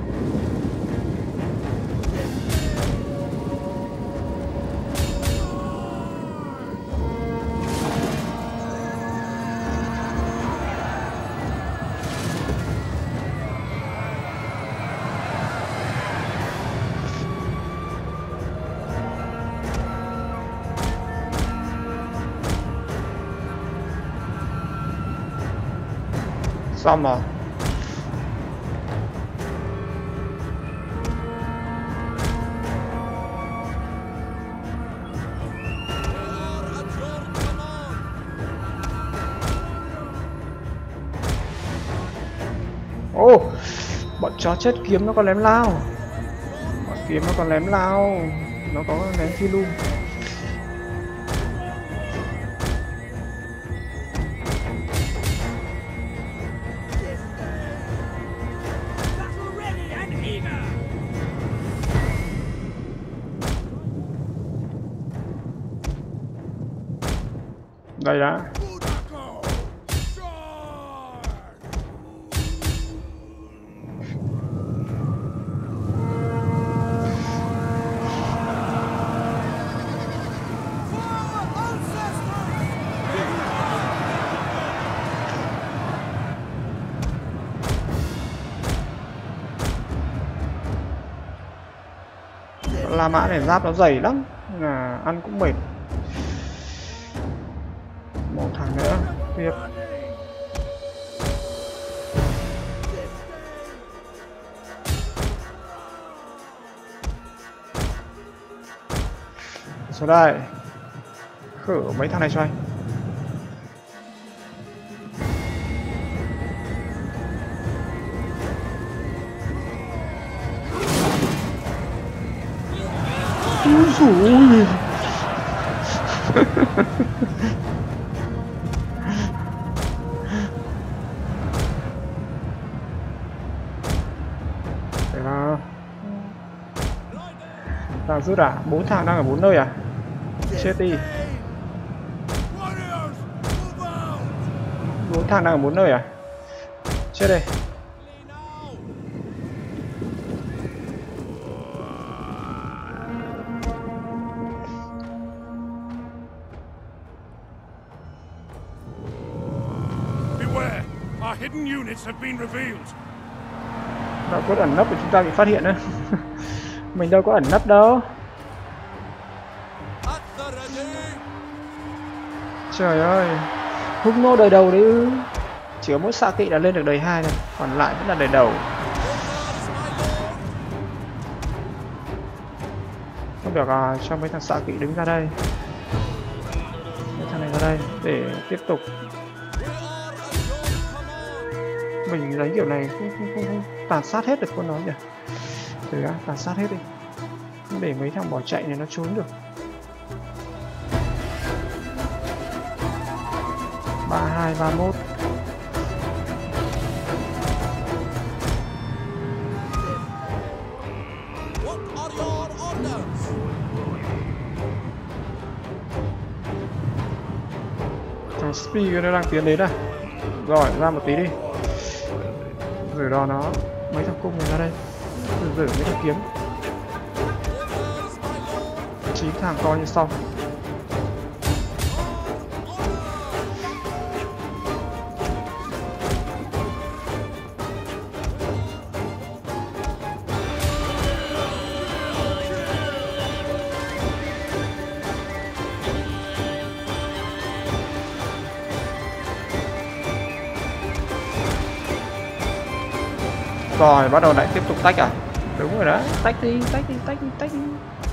Xong rồi. Ô, oh, bọn chó chết kiếm nó còn lém lao. Bọn kiếm nó còn lém lao. Nó có lém phi lưu. Đây đã. La Mã này giáp nó dày lắm, là ăn cũng mệt. Một thằng nữa tiếp. Xuống đây, khử mấy thằng này cho anh. Ui. Để vào. Thằng rút à? Bốn thằng đang ở bốn nơi à? Chết đi. Bốn thằng đang ở bốn nơi à? Chết đây. Beware, our hidden units have been revealed. Đâu có ẩn nấp thì chúng ta bị phát hiện nữa. Mình đâu có ẩn nấp đâu. Trời ơi, hung nô đời đầu đấy ư? Chỉ có mỗi xạ kỵ đã lên được đời hai thôi, còn lại vẫn là đời đầu. Không được à, cho mấy thằng xạ kỵ đứng ra đây. Mấy thằng này ra đây để tiếp tục. Mình đánh kiểu này không, không, không, không tàn sát hết được con nó nhỉ. Từ đã, tàn sát hết đi. Để mấy thằng bỏ chạy này nó trốn được. Ba hai ba mốt. Thằng Speed nó đang tiến đến à. Rồi ra một tí đi. Rửa đo nó. Mấy thằng cung này ra đây. Rửa mấy thằng kiếm. Chín thằng coi như xong. Rồi bắt đầu lại tiếp tục tách à? Đúng rồi đó, tách đi, tách đi, tách đi, tách đi.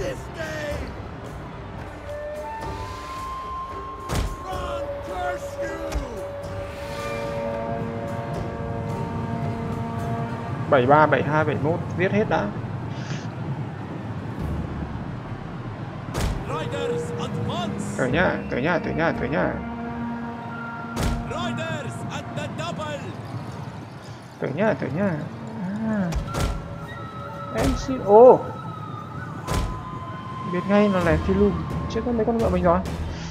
Bảy ba, bảy hai, bảy mốt, viết hết đã. Cởi nhá, cởi nhá, cởi nhá, cởi nhá. Cởi nhá, cởi nhá. À. Em xin ô. Biết ngay là lẻ phi lùm. Chết con mấy con ngựa mình rồi.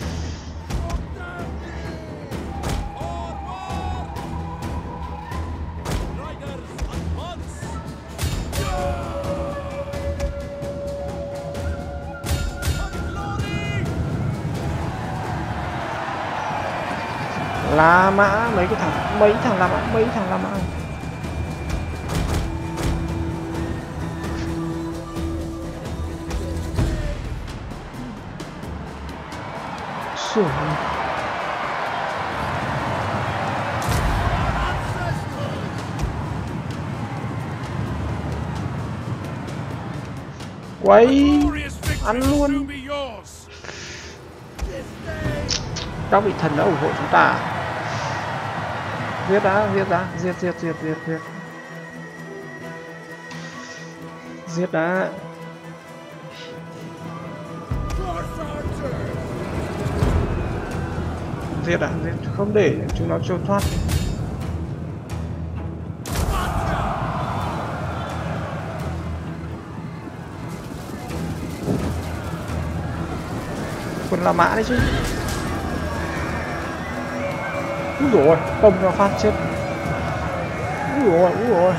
La Mã, mấy cái thằng mấy thằng La Mã, mấy thằng La Mã. Sủa. Quay ăn luôn. Các vị thần đã ủng hộ chúng ta. Giết đã, giết đã, giết giết giết giết giết. Giết đã. Giết đã, giết không để chúng nó trốn thoát. Quân La Mã đấy chứ. Úi dồi ôi, tông ra phát chết. Úi dồi ôi, úi dồi ôi.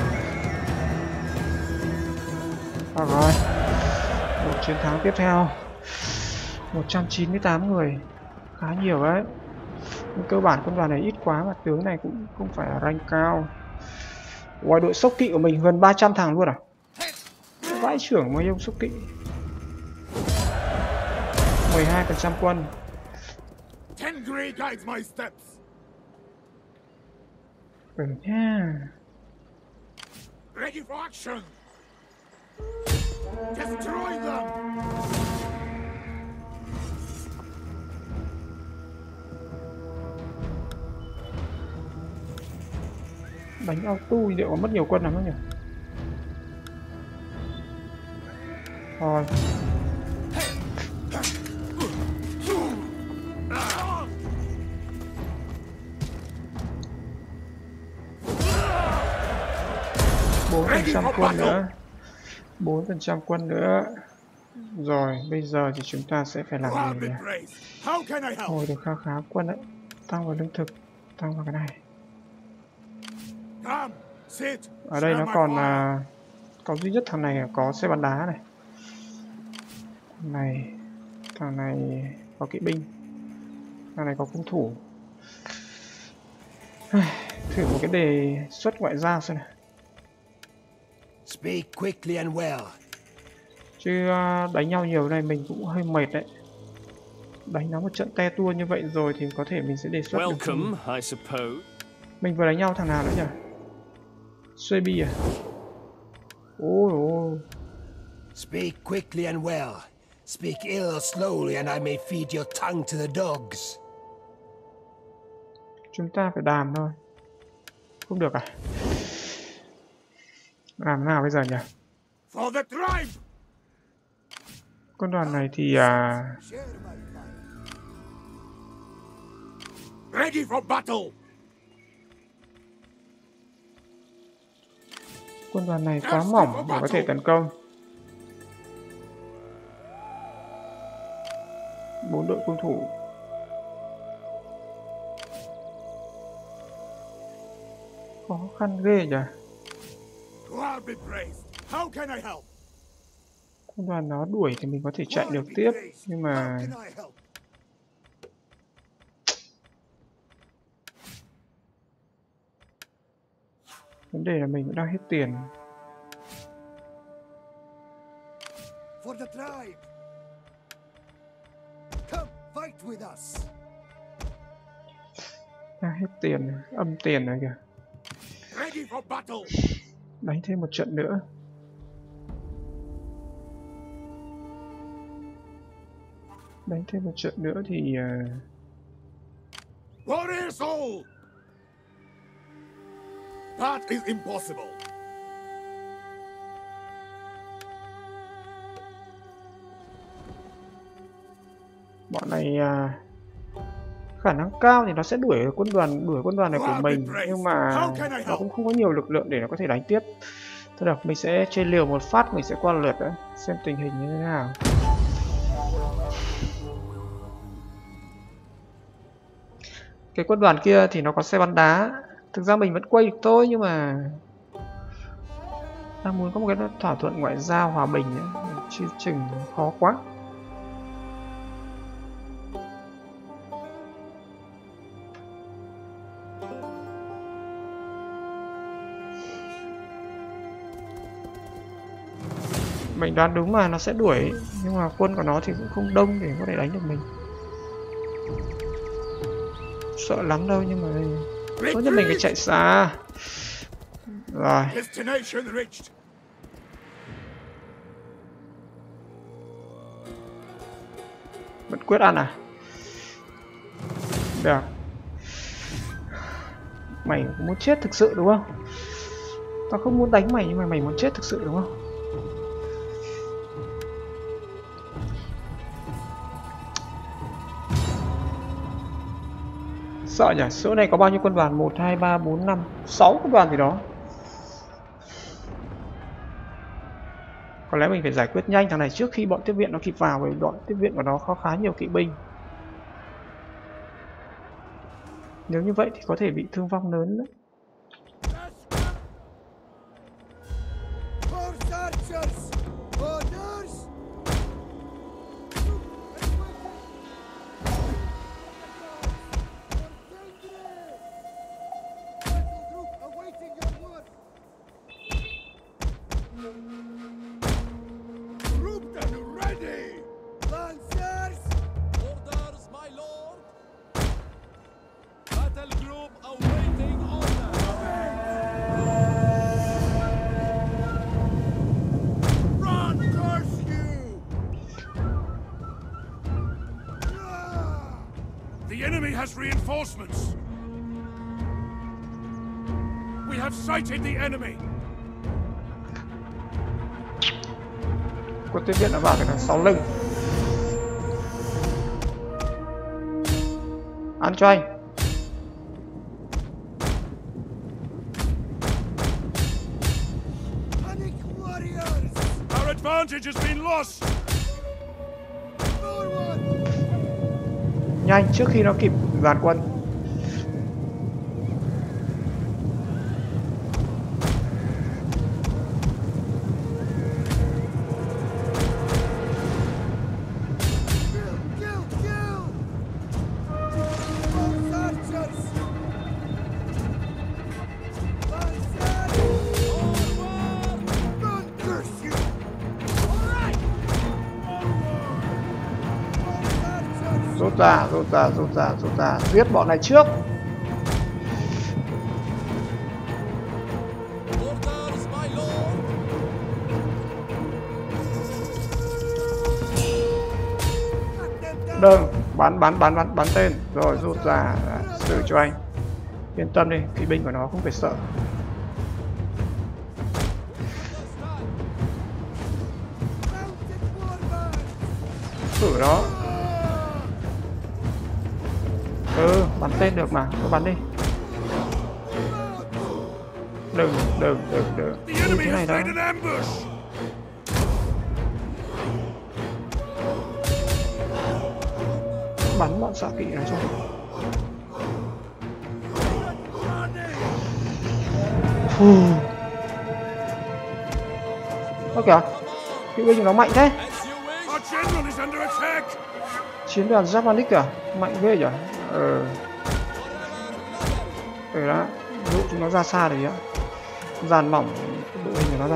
À rồi. Một chiến thắng tiếp theo. một trăm chín mươi tám người. Khá nhiều đấy. Nhưng cơ bản quân đoàn này ít quá mà tướng này cũng không phải là rank cao. Ngoài đội sốc kỵ của mình gần ba trăm thằng luôn à? Vãi trưởng mấy ông sốc kỵ. mười hai phần trăm quân. Tengri guides my steps. Ừ nha. Ready for action. Destroy them. Đánh auto liệu có mất nhiều quân lắm không nhỉ? Rồi. bốn phần trăm quân nữa. bốn phần trăm quân nữa. Rồi, bây giờ thì chúng ta sẽ phải làm God gì be nhỉ? praised. How can I help? Hồi được khá khá quân đấy. Tăng vào lương thực, tăng vào cái này. Come, sit. Ở đây share nó my còn fire. là có duy nhất thằng này có xe bắn đá này. Thằng này, thằng này có kỵ binh. Thằng này có cung thủ. Thử một cái đề xuất ngoại giao xem nào. Speak quickly and well. Chứ uh, đánh nhau nhiều này mình cũng hơi mệt đấy. Đánh nó một trận te tua như vậy rồi thì có thể mình sẽ đề xuất được. Welcome, I suppose. Mình vừa đánh nhau thằng nào nữa nhỉ? Suebi à? Ôi ôi. Speak quickly and well. Speak ill or slowly and I may feed your tongue to the dogs. Chúng ta phải đàm thôi. Không được à? Làm nào bây giờ nhỉ? For the tribe. Con đoàn này thì à... Share my fire. Ready for battle. quân đoàn này quá mỏng để có thể tấn công. Bốn đội cung thủ. Khó khăn ghê nhỉ. God be praised. How can I help? Quân đoàn nó đuổi thì mình có thể chạy được tiếp, nhưng mà How can I help? vấn đề là mình cũng đang hết tiền. For the tribe. Come fight with us. Đang hết tiền, âm tiền rồi kìa. Ready for battle. Đánh thêm một trận nữa. Đánh thêm một trận nữa thì uh... Warrior soul. That is impossible. bọn này uh... khả năng cao thì nó sẽ đuổi quân đoàn đuổi quân đoàn này của mình, nhưng mà nó cũng không có nhiều lực lượng để nó có thể đánh tiếp. Thôi được, mình sẽ chơi liều một phát, mình sẽ qua lượt đã xem tình hình như thế nào. Cái quân đoàn kia thì nó có xe bắn đá. Thực ra mình vẫn quay được thôi, nhưng mà đang muốn có một cái thỏa thuận ngoại giao hòa bình ấy. Chứ chừng khó quá. Mình đoán đúng mà, nó sẽ đuổi, nhưng mà quân của nó thì cũng không đông để có thể đánh được mình. Sợ lắm đâu, nhưng mà tốt nhất mình phải chạy xa. Rồi. Vẫn quyết ăn à? Được. Mày muốn chết thực sự đúng không? Tao không muốn đánh mày, nhưng mà mày muốn chết thực sự đúng không? Sợ nhỉ, chỗ này có bao nhiêu quân đoàn? một, hai, ba, bốn, năm, sáu quân đoàn gì đó. Có lẽ mình phải giải quyết nhanh thằng này trước khi bọn tiếp viện nó kịp vào, bởi bọn tiếp viện của nó có khá nhiều kỵ binh. Nếu như vậy thì có thể bị thương vong lớn đấy. Reinforcements. We have sighted the enemy. Quân tiếp viện đã vào từ đằng sau lưng. Ăn cho anh. advantage has been lost. Nhanh trước khi nó kịp dàn quân. Rút ra, rút ra, rút ra, rút ra, giết bọn này trước. Đừng, bắn, bắn, bắn, bắn, bắn tên. Rồi, rút ra, xử cho anh. Yên tâm đi, kỵ binh của nó không phải sợ. Xử nó. Ừ, bắn tên được mà, cứ bắn đi. Đừng, đừng, đừng, đừng. Như thế này đó. Bắn bọn xạ kỵ này cho. Phù. Ơ kìa, kỵ binh của nó mạnh thế. Chiến đoàn Japanese kìa, mạnh ghê nhỉ. Ờ. Để đó, dụ chúng nó ra xa đấy á. Dàn mỏng đội hình của nó ra.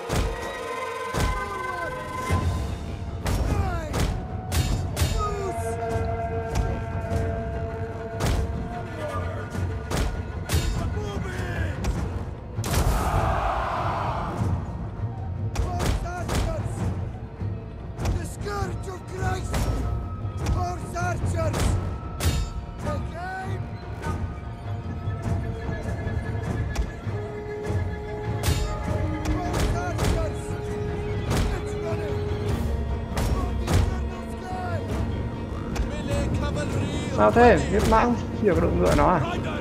Sao thế? Viết mã không chỉ có đội ngựa nó à?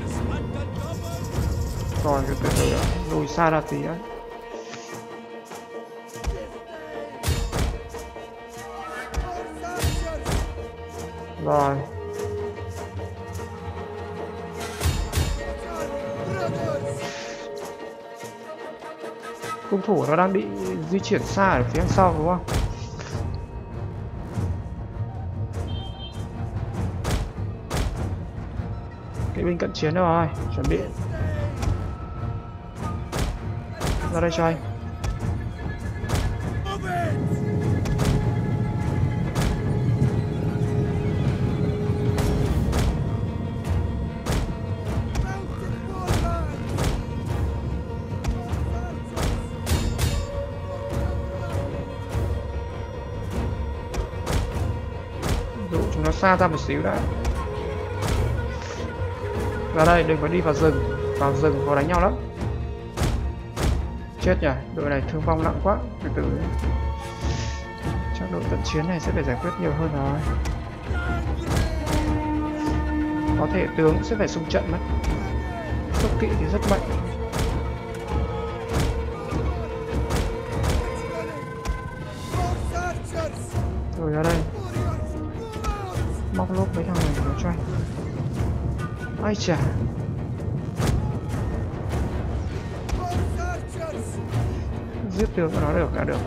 Rồi cái từ từ lùi xa ra tí ấy. Rồi. Cung thủ nó đang bị di chuyển xa ở phía sau đúng không? Kỵ binh cận chiến rồi, chuẩn bị. Ra đây cho anh. Dụ chúng nó xa ra một xíu đã. Ra đây, đừng có đi vào rừng. Vào rừng có đánh nhau lắm. Chết nhỉ, đội này thương vong nặng quá. Từ từ. Chắc đội cận chiến này sẽ phải giải quyết nhiều hơn rồi. Có thể tướng sẽ phải xung trận mất. Tốc kỵ thì rất mạnh. Rồi ra đây. Móc lốp mấy thằng này nó cho anh. Ai chà. Giết tướng của nó được đã được.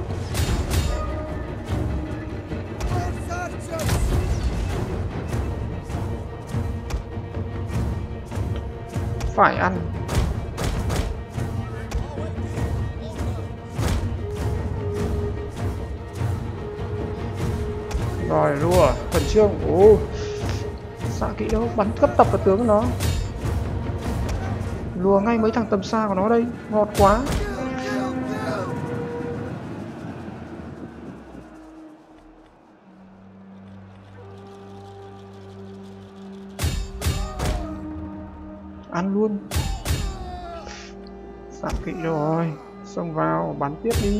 Phải ăn. Rồi lùa khẩn trương. Ồ, xạ kỹ đâu bắn cấp tập vào tướng của nó. Lùa ngay mấy thằng tầm xa của nó đây, ngọt quá. Ăn luôn. Xạ kỹ rồi, xông vào bắn tiếp đi.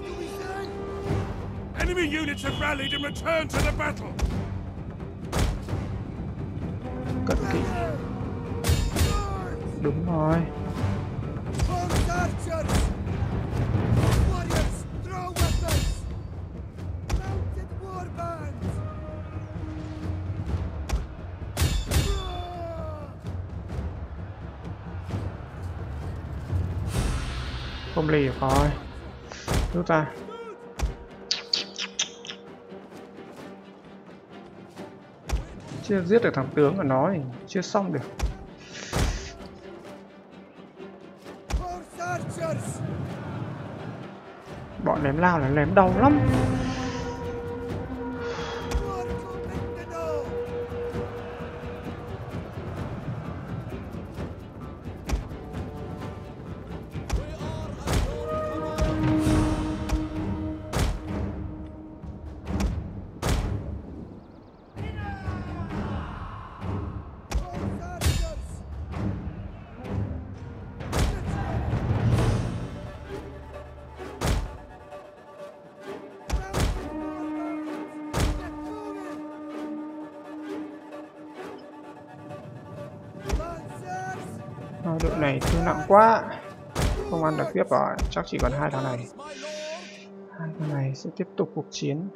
Enemy units have rallied and returned to the battle. Cận kỵ. Đúng rồi. Không lì khỏi. Rút ra. Chưa giết được thằng tướng của nó thì chưa xong được. Bọn ném lao là ném đau lắm. Đội này thương nặng quá, không ăn được tiếp rồi, chắc chỉ còn hai thằng này. Hai thằng này sẽ tiếp tục cuộc chiến.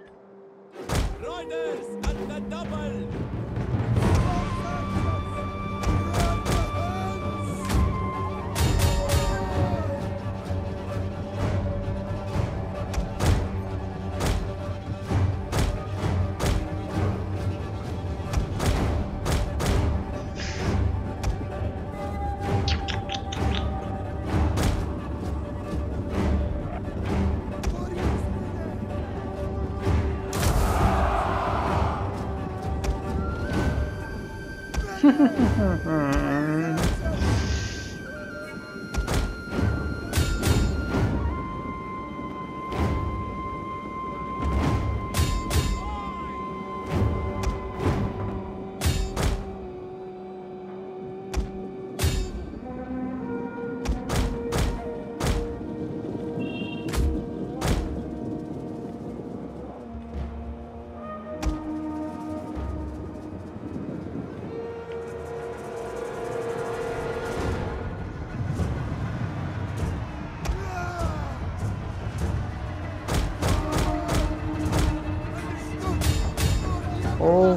Ô.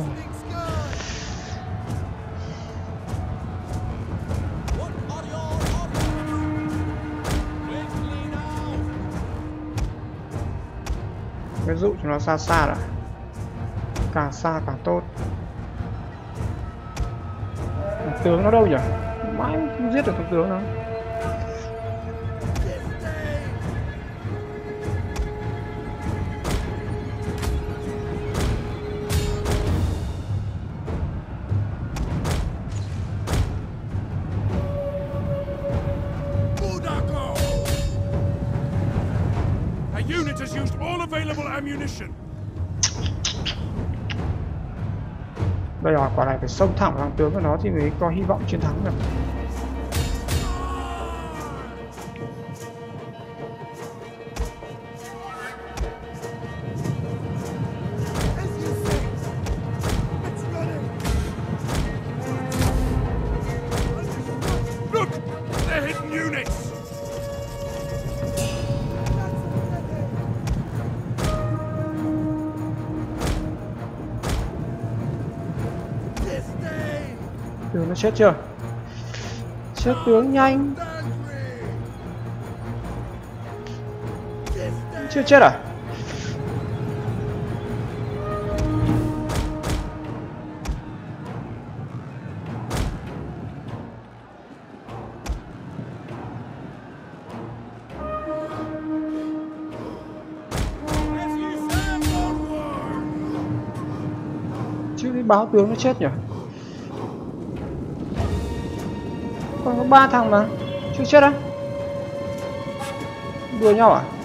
Ví dụ cho nó xa xa đã. Càng xa càng tốt. Thằng tướng nó đâu nhỉ? Mãi không giết được thằng tướng đâu. Bây giờ quả này phải xông thẳng vào thằng tướng của nó thì mới có hy vọng chiến thắng được. Tướng nó chết chưa? Chết tướng nhanh. Chưa chết à? Chứ cái báo tướng nó chết nhỉ? Còn có ba thằng mà chưa chết á? Đùa nhau à?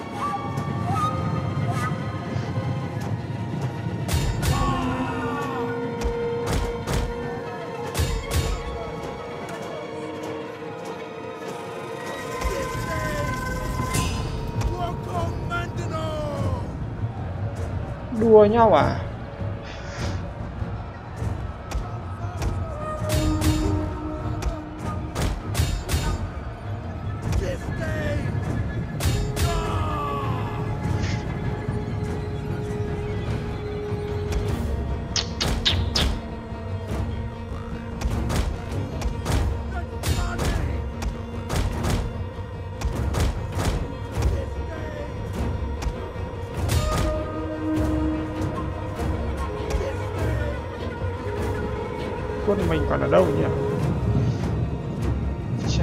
Đùa nhau à? Quân mình còn ở đâu nhỉ? Chà.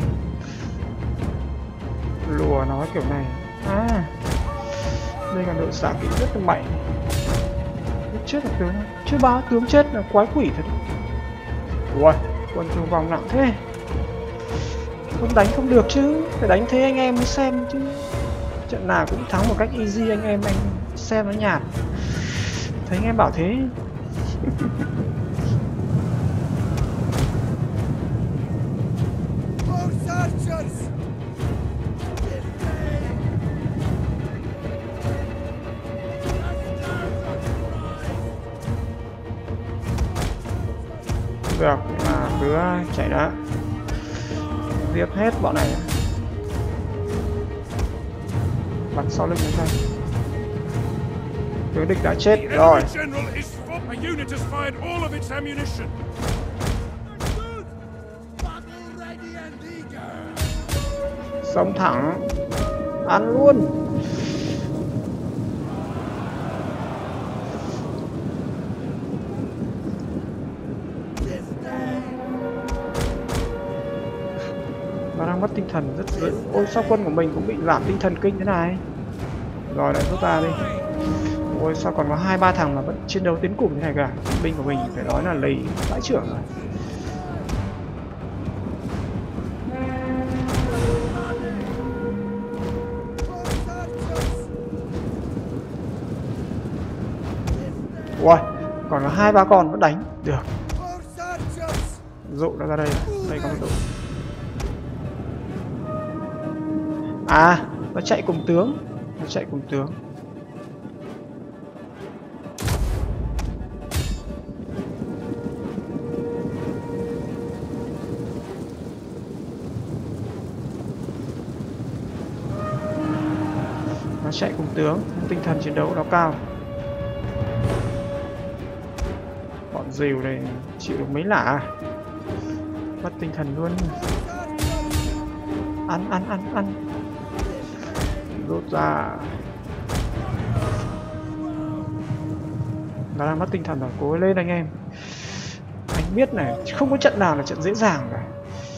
Lùa nó kiểu này. À, đây là đội xạ kỵ rất là mạnh. Chết là tướng, chưa bao tướng chết là quái quỷ thật. Ui, quân thương vong nặng thế. Không đánh không được chứ, phải đánh thế anh em mới xem chứ. Trận nào cũng thắng một cách easy anh em, anh xem nó nhạt. Thấy anh em bảo thế. Được, mà cứ chạy đã. Giết hết bọn này. Bắn sau lưng nó thôi. Tướng địch đã chết rồi. Xông thẳng, ăn luôn. Nó đang mất tinh thần rất dữ. Ôi sao quân của mình cũng bị giảm tinh thần kinh thế này. Rồi lại rút ra đi. Ôi sao còn có hai ba thằng mà vẫn chiến đấu tiến cùng thế này cả. Binh của mình phải nói là lấy bãi trưởng rồi. Ôi còn có hai ba con vẫn đánh được. Dụ nó ra đây. Đây có một dụ. À, nó chạy cùng tướng. Nó chạy cùng tướng. Nó chạy cùng tướng, tinh thần chiến đấu nó cao. Bọn rìu này chịu được mấy lả. Mất tinh thần luôn. Ăn, ăn, ăn, ăn. Rút ra. Nó đang mất tinh thần rồi, cố lên anh em. Anh biết này, không có trận nào là trận dễ dàng cả.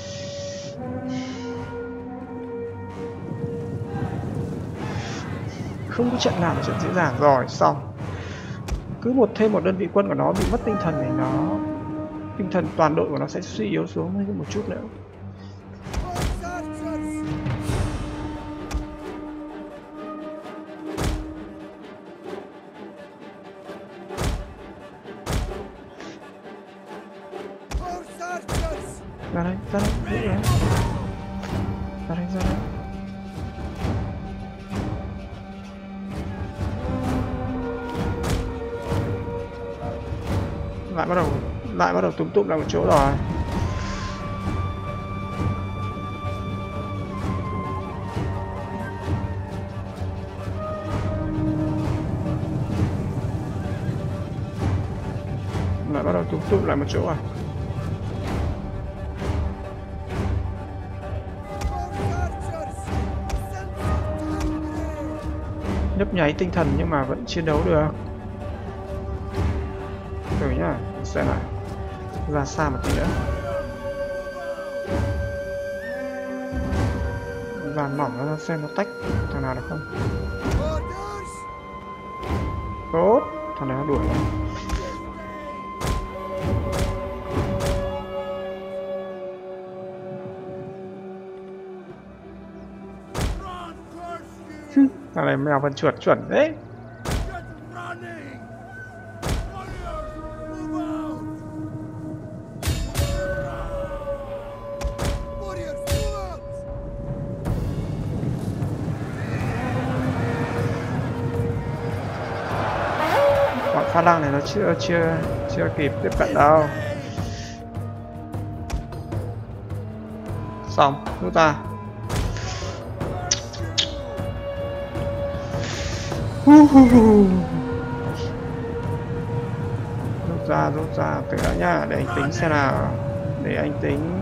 Không có trận nào là trận dễ dàng. Rồi, xong. Cứ một thêm một đơn vị quân của nó bị mất tinh thần này, nó tinh thần toàn đội của nó sẽ suy yếu xuống hơn một chút nữa. Ra đây, ra đây, ra đây, ra đây, ra đây. Lại bắt đầu, lại bắt đầu túm tụm lại một chỗ rồi. Lại bắt đầu túm tụm lại một chỗ rồi. Nhấp nháy tinh thần nhưng mà vẫn chiến đấu được. Thử nhá, xem lại. Ra xa một tí nữa. Dàn mỏng nó xem nó tách thằng nào được không. Tốt, thằng này nó đuổi. Thằng này mèo vẫn chuột chuẩn đấy. Bọn pha lăng này nó chưa chưa chưa kịp tiếp cận đâu. Xong, rút ra. Rút ra, rút ra, từ đó nhá, để anh tính xem nào. Để anh tính.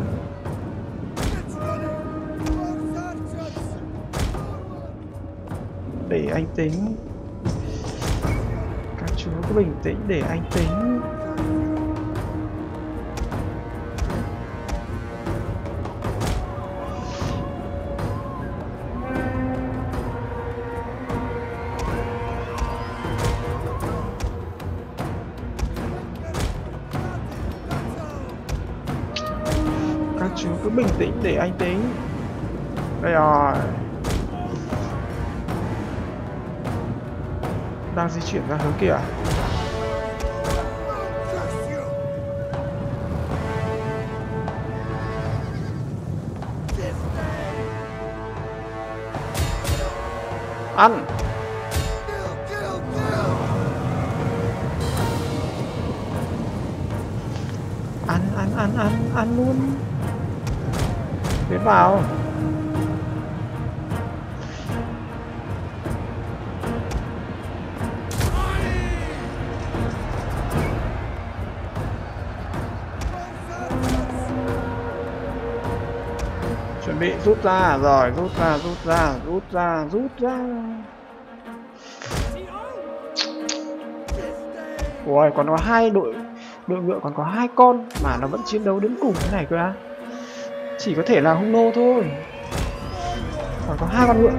Để anh tính. Các chú cứ bình tĩnh để anh tính. Chú cứ bình tĩnh để anh tính. Đây rồi. Đang di chuyển ra hướng kia. Ăn. Ăn ăn ăn ăn ăn luôn. Tiến vào. Chuẩn bị rút ra rồi, rút ra, rút ra, rút ra, rút ra. Ôi, còn có hai đội đội ngựa, còn có hai con mà nó vẫn chiến đấu đến cùng thế này cơ á. Chỉ có thể là hung nô thôi. Còn có hai con ngựa.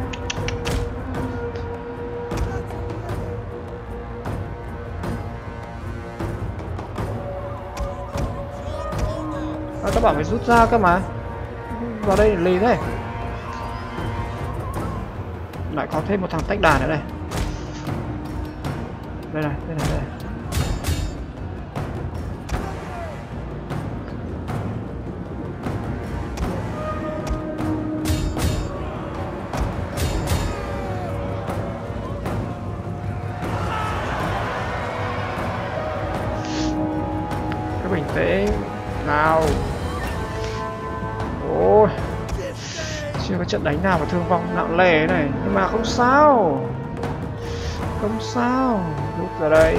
À, các bạn phải rút ra cơ mà. Vào đây lì thế. Lại có thêm một thằng tách đà nữa này. Đây này, đây này, đây này. Cứ bình tĩnh nào. Ôi, chưa có trận đánh nào mà thương vong nặng nề này, nhưng mà không sao, không sao. Rút ra đây,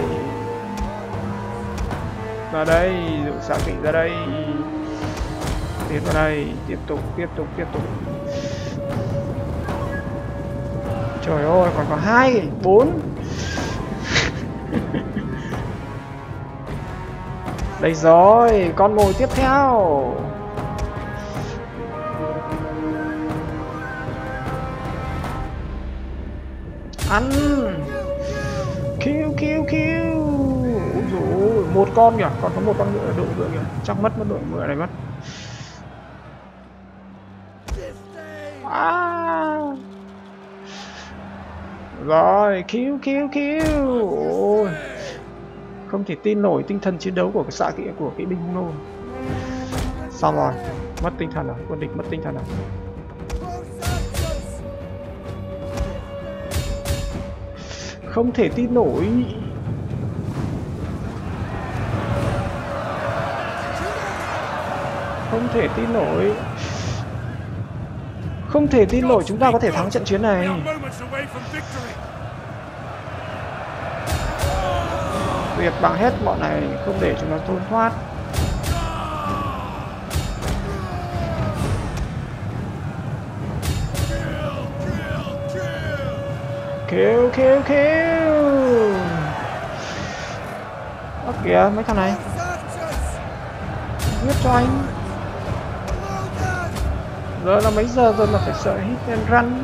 ra đây, dụ xạ kỵ ra đây, tiến vào đây, tiếp tục, tiếp tục, tiếp tục. Trời ơi, còn có hai, bốn. Đây rồi, con mồi tiếp theo. Ăn. Kill, kill, kill. Ôi dồi ôi, một con kìa, còn có một con ngựa đội ngựa kìa. Chắc mất mất đội ngựa này mất. À. Rồi, kill, kill, kill. Ôi. Không thể tin nổi tinh thần chiến đấu của cái xạ kỵ của kỵ binh hung nô. Xong rồi, mất tinh thần rồi, quân địch mất tinh thần rồi. Không thể tin nổi. Không thể tin nổi. Không thể tin nổi chúng ta có thể thắng trận chiến này. Tuyệt bằng hết bọn này, không để chúng nó trốn thoát. Kill, kill, kill. Ơ kìa, mấy thằng này. Giết cho anh. Giờ là mấy giờ rồi mà phải sợ hit and run.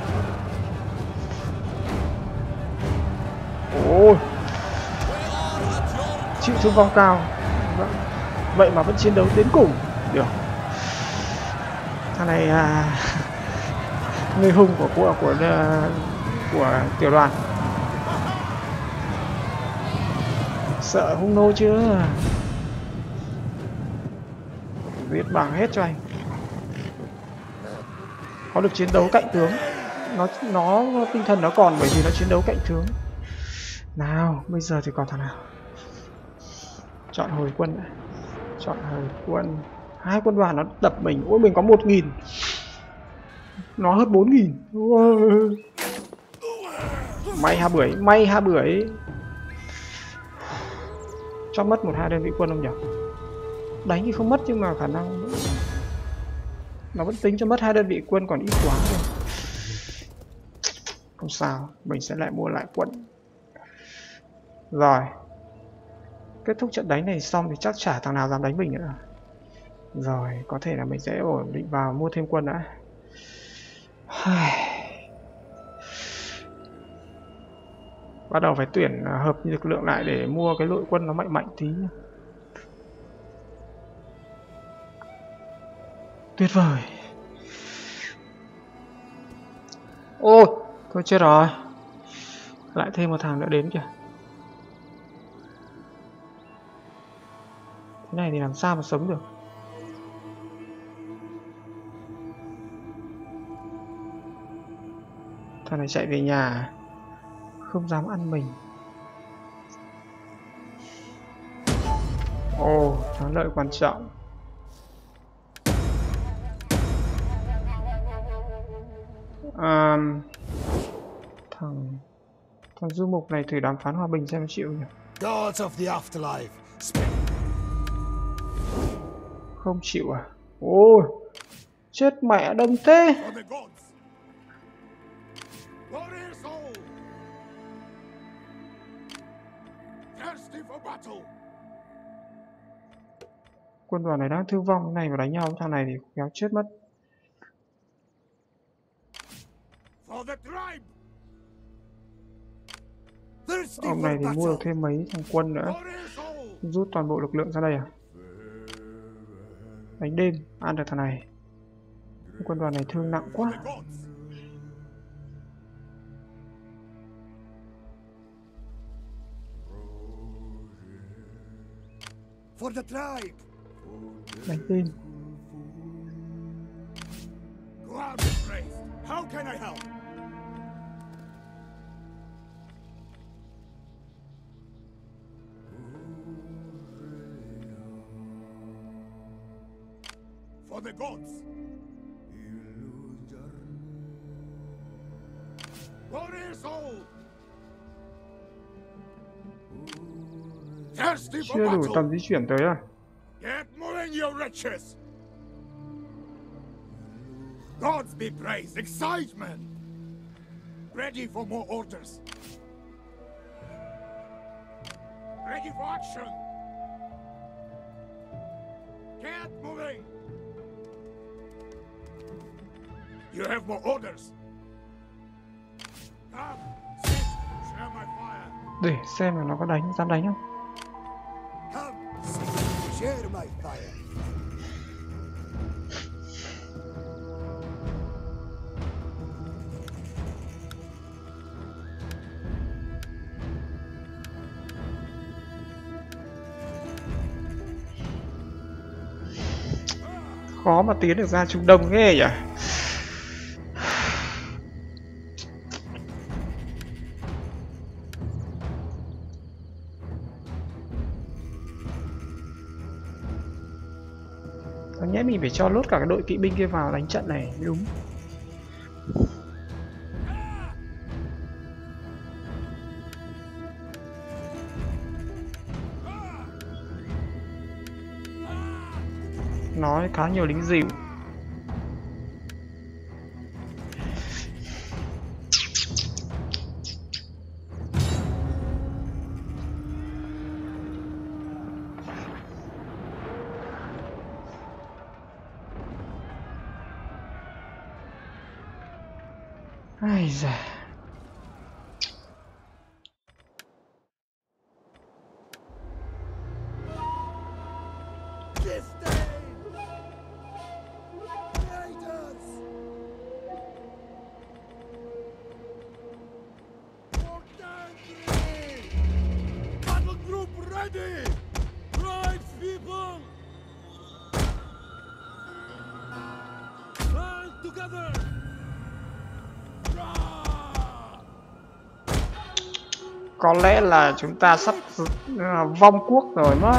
Ôi. Chịu thương vong cao. Vậy mà vẫn chiến đấu đến cùng. Được. Thằng này à, người hùng của của của của tiểu đoàn. Sợ hung nô chưa? Giết bằng hết cho anh. Có được chiến đấu cạnh tướng. Nó nó tinh thần nó còn bởi vì nó chiến đấu cạnh tướng. Nào, bây giờ thì còn thằng nào? Chọn hồi quân đã. Chọn hồi quân. Hai quân đoàn nó đập mình. Ôi mình có một nghìn. Nó hết bốn nghìn. May ha bưởi, may ha bưởi. Cho mất một hai đơn vị quân không nhỉ? Đánh thì không mất nhưng mà khả năng nó vẫn tính cho mất hai đơn vị quân, còn ít quá rồi. Không sao, mình sẽ lại mua lại quân. Rồi. Kết thúc trận đánh này xong thì chắc chả thằng nào dám đánh mình nữa. Rồi, có thể là mình sẽ ổn định vào mua thêm quân đã. Bắt đầu phải tuyển hợp lực lượng lại để mua cái đội quân nó mạnh mạnh tí. Tuyệt vời. Ôi, tôi chết rồi. Lại thêm một thằng nữa đến kìa. Thế này thì làm sao mà sống được. Thằng này chạy về nhà, không dám ăn mình. Ồ, thắng lợi quan trọng. À, thằng thằng du mục này thử đàm phán hòa bình xem chịu nhỉ? Gods of the afterlife. Speak. Không chịu à? Ôi, chết mẹ đông thế. For the gods. Warrior soul. Thirsty for battle. Quân đoàn này đang thương vong, cái này mà đánh nhau với thằng này thì kéo chết mất. For the tribe. Thirsty Ông này for thì mua được battle. thêm mấy thằng quân nữa. Warrior soul. Rút toàn bộ lực lượng ra đây à? Đánh đêm, ăn được thằng này. Quân đoàn này thương nặng For quá. the gods. For the tribe. Đánh đêm. God be praised. How can I help? For the gods. Warrior soul. Thirsty for Chưa đủ battle. tầm di chuyển tới à? Get moving, you wretches! Gods be praised! Excitement! Ready for more orders! Ready for action! Get moving! You have more orders! Come, sit, share my fire! Để xem là nó có đánh, dám đánh không? Come, sit, share my fire. Khó mà tiến được ra Trung Đông ghê nhỉ? Có nhẽ mình phải cho lốt cả cái đội kỵ binh kia vào đánh trận này mới đúng. Nói khá nhiều lính dìu. Ai da. Battle group ready! Right, people! Stand together! Có lẽ là chúng ta sắp uh, vong quốc rồi mất.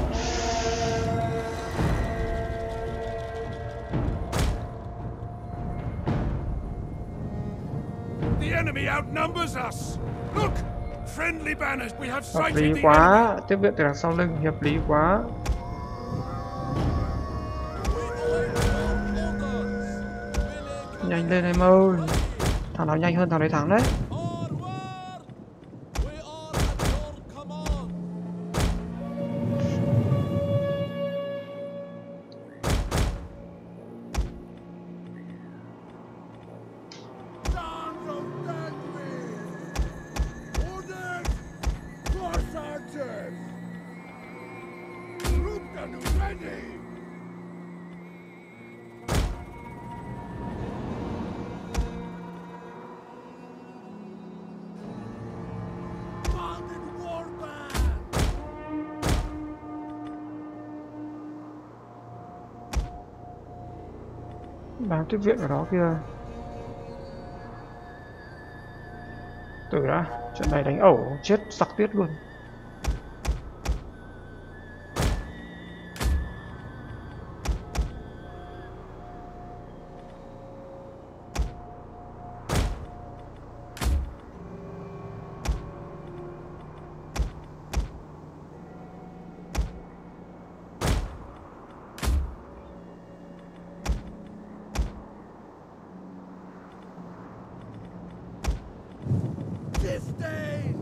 The enemy outnumbers us! Look! Friendly banners, we have Hợp sighted lý the quá, tiếp viện từ đằng sau lưng, hợp lý quá. Nhanh lên em ơi. Thằng nào nhanh hơn thằng đấy thắng đấy. Đám tiếp viện ở đó kia. Từ đã, trận này đánh ẩu chết sặc tiết luôn. Disdain!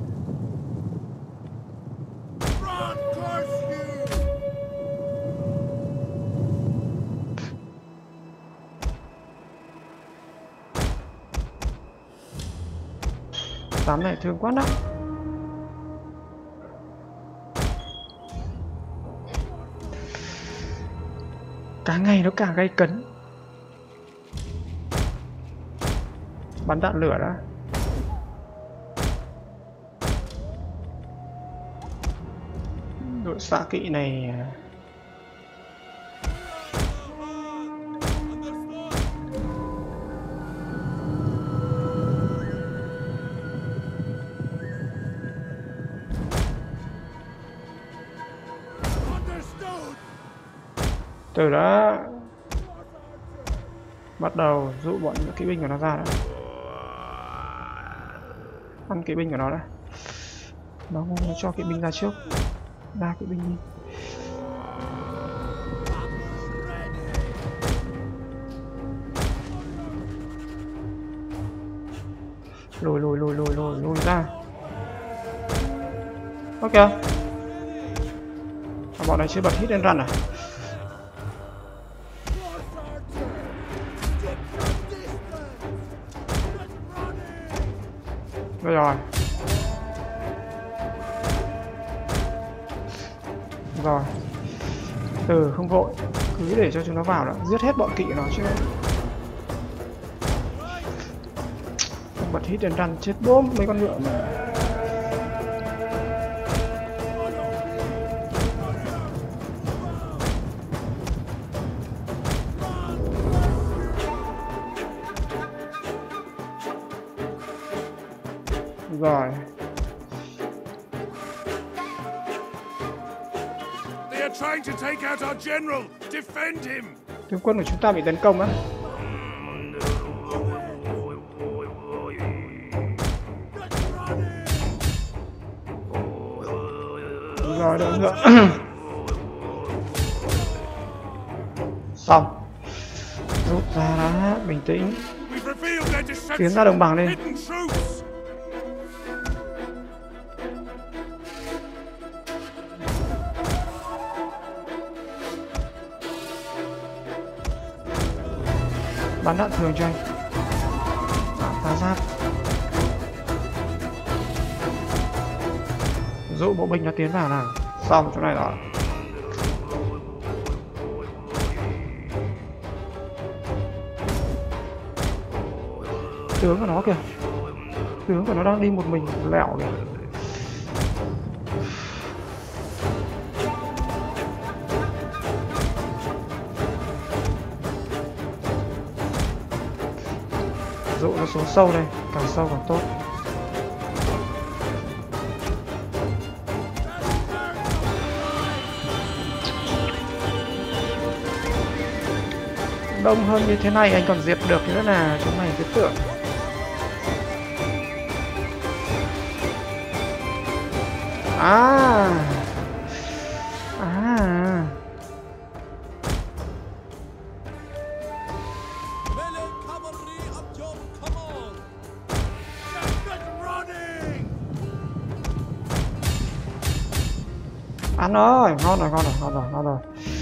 Run, curse you! Đám này thương quá nặng. Càng ngày nó càng gay cấn. Bắn đạn lửa đã. Đội xạ kỵ này từ đó bắt đầu dụ bọn kỵ binh của nó ra đó. Ăn kỵ binh của nó đã. Nó không cho kỵ binh ra trước. Ra kỵ binh đi. Lùi lùi lùi lùi lùi lùi ra. Ok. À, bọn này chưa bật hit and run à? Rồi rồi. Rồi. Ừ, không vội. Cứ để cho chúng nó vào đã. Giết hết bọn kỵ nó chứ. Không bật hit and run chết bốm mấy con ngựa mà. Rồi. They are trying to take out our general. Defend him. Tướng quân của chúng ta bị tấn công á. Rồi, đỡ ngựa. Xong. Rút ra đã, bình tĩnh. Tiến ra đồng bằng lên. Bắn đạn thường cho anh. Đạn phá giáp. Dụ bộ binh nó tiến vào nào. Xong chỗ này rồi. Tướng của nó kìa. Tướng của nó đang đi một mình lẹo kìa. Dụ nó xuống sâu đây, càng sâu càng tốt. Đông hơn như thế này anh còn diệt được nữa là chỗ này cái tượng. À. À. Ăn rồi, ngon rồi, ngon rồi, ngon rồi, ngon rồi.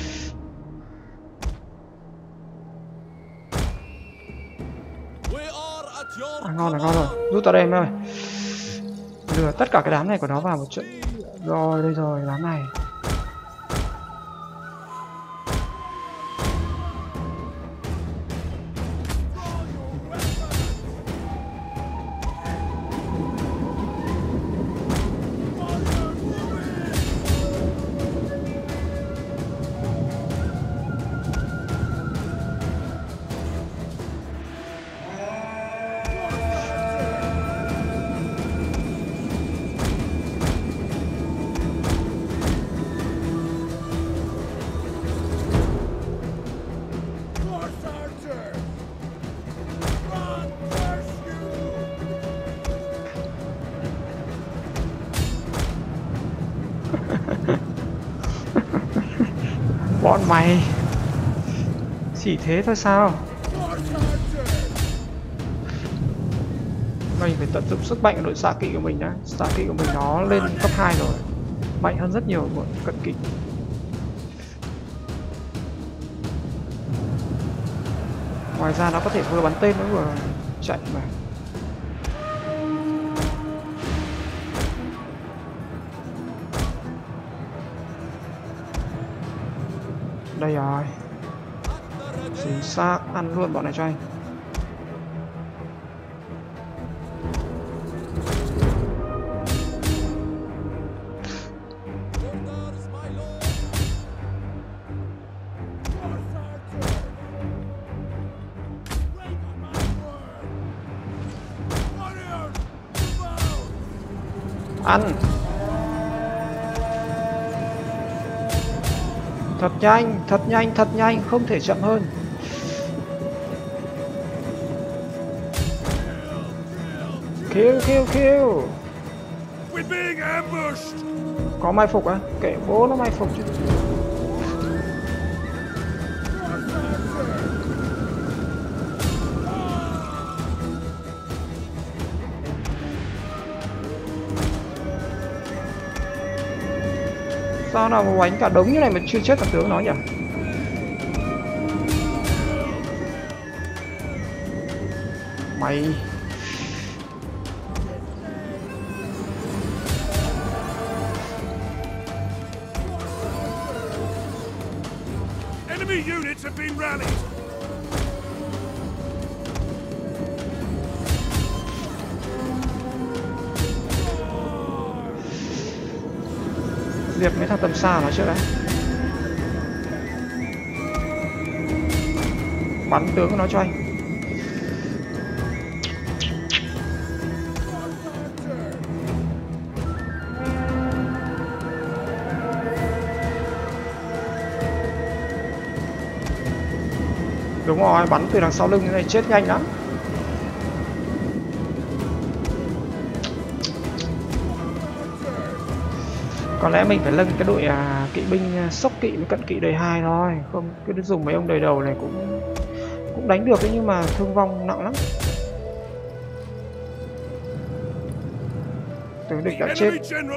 À, ngon rồi, ngon rồi. Rút ra đây em ơi. Lừa tất cả cái đám này của nó vào một trận. Rồi, đây rồi, đám này. Mày chỉ thế thôi sao? Mình phải tận dụng sức mạnh của đội xạ kỵ của mình đã. Xạ kỵ của mình nó lên cấp hai rồi, mạnh hơn rất nhiều bọn cận kỵ. Ngoài ra nó có thể vừa bắn tên nó vừa chạy mà. Đây rồi. Chính xác, ăn luôn bọn này cho anh. Ăn. Thật nhanh, thật nhanh, thật nhanh, không thể chậm hơn. Kill, kill, kill. We're being ambushed. Có mai phục á? Kệ bố nó mai phục chứ. Sao nào mà đánh cả đống như này mà chưa chết cả tướng nó nhỉ? Mày Enemy units have been rallied. diệt mấy thằng tầm xa nó trước đấy. Bắn tướng của nó cho anh. Đúng rồi, bắn từ đằng sau lưng như này chết nhanh lắm. Có lẽ mình phải lưng cái đội à, kỵ binh à, sốc kỵ với cận kỵ đời hai thôi, không cứ dùng mấy ông đời đầu này cũng cũng đánh được đấy, nhưng mà thương vong nặng lắm. Tướng địch đã chết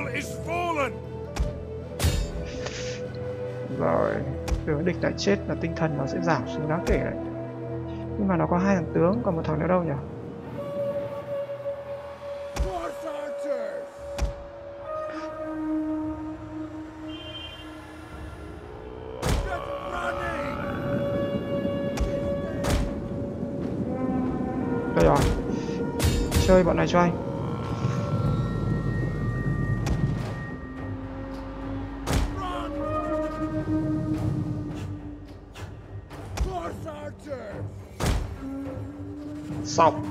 rồi, tướng địch đã chết là tinh thần nó sẽ giảm xuống đáng kể đấy. Nhưng mà nó có hai thằng tướng, còn một thằng nữa đâu nhỉ? Đây rồi, chơi bọn này cho anh. Xong.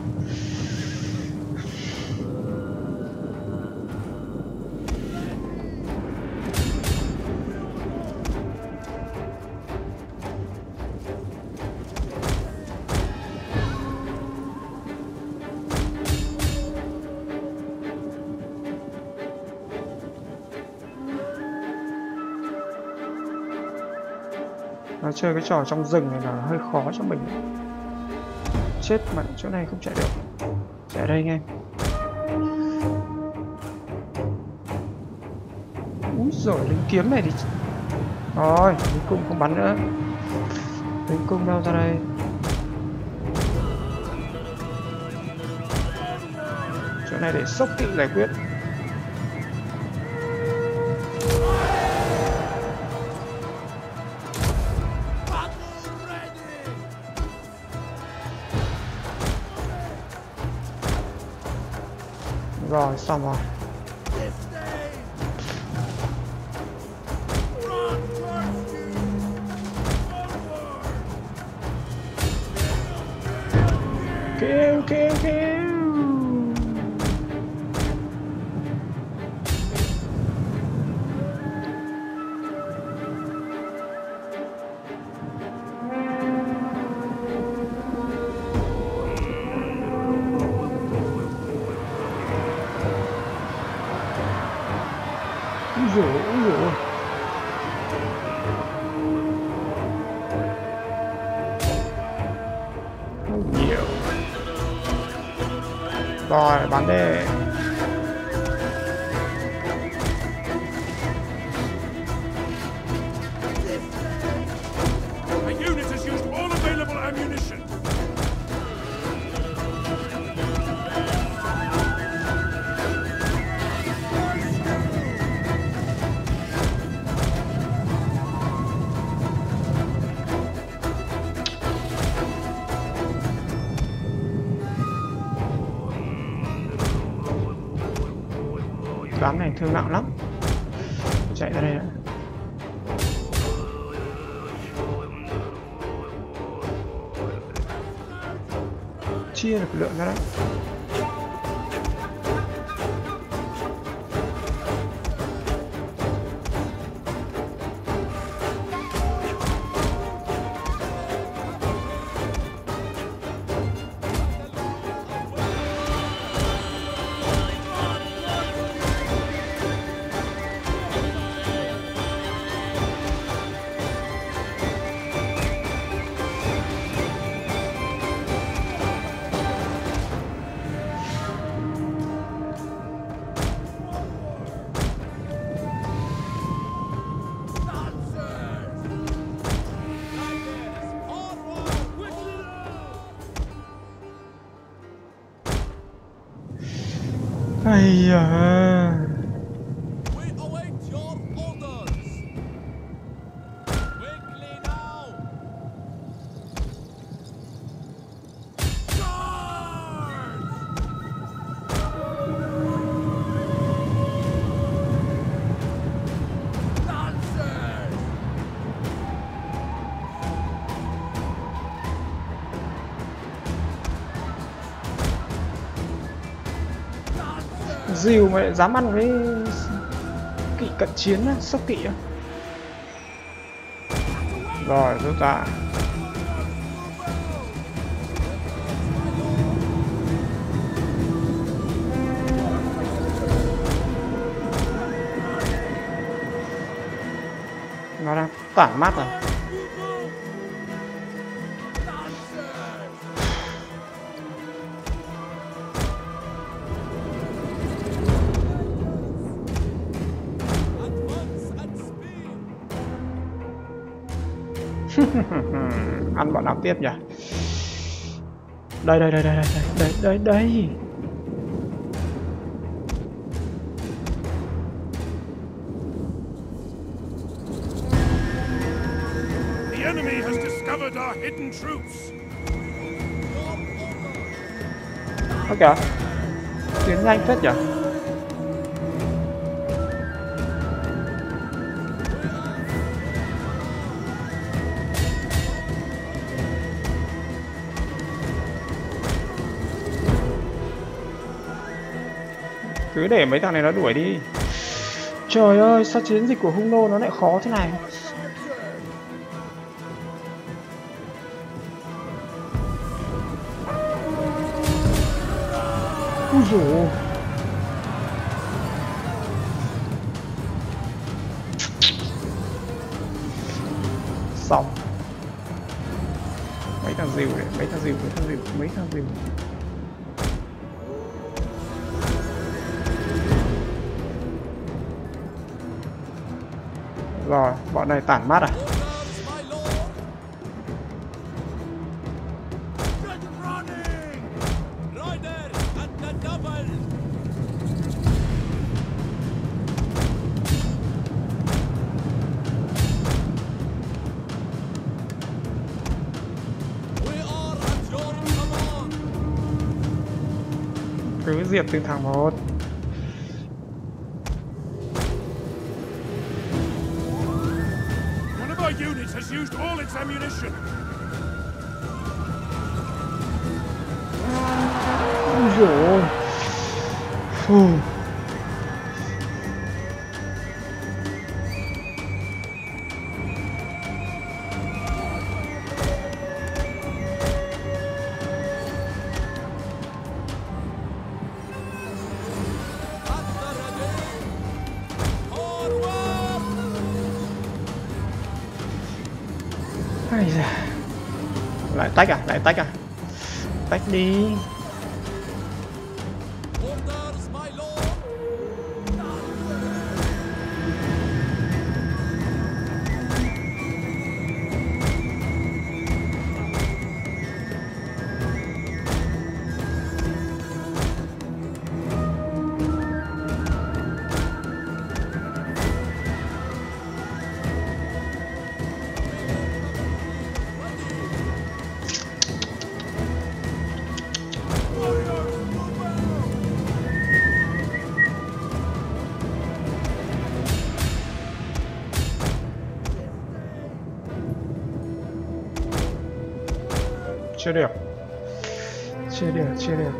Nó chơi cái trò trong rừng này là hơi khó cho mình. Chết mà chỗ này không chạy được. Chạy đây anh em. Úi giời, lính kiếm này thì rồi, lính cung không bắn nữa. Lính cung đâu ra đây? Chỗ này để sốc kỵ giải quyết. Rồi, xong rồi. Kêu, kêu, kêu. Ủa, ủa. Rồi, bắn đi. The unit has used all available ammunition. Đám này thương nặng lắm. Chạy ra đây đã. Chia được lượng ra đấy. Ây da. We await your orders. Quickly now. Dìu mà lại dám ăn với kỵ cận chiến á, sốc kỵ á. Rồi, rút ra. Nó đang tản mát rồi. Ăn bọn nào tiếp nhỉ? Đây đây đây đây đây đây đây đây. The enemy has discovered our hidden troops. Ơ kìa, tiến nhanh phết nhỉ? Cứ để mấy thằng này nó đuổi đi. Trời ơi, sao chiến dịch của Hung Nô nó lại khó thế này? Ui dồi. Xong. Mấy thằng dìu đấy, mấy thằng dìu, mấy thằng dìu, mấy thằng dìu. Rồi, bọn này tản mát à? Cứ diệt từng thằng một. Our unit has used all its ammunition. Ôi dồi ôi. Phù. Ai da. Lại tách à, lại tách à. Tách đi. chưa được, chưa được, chưa được.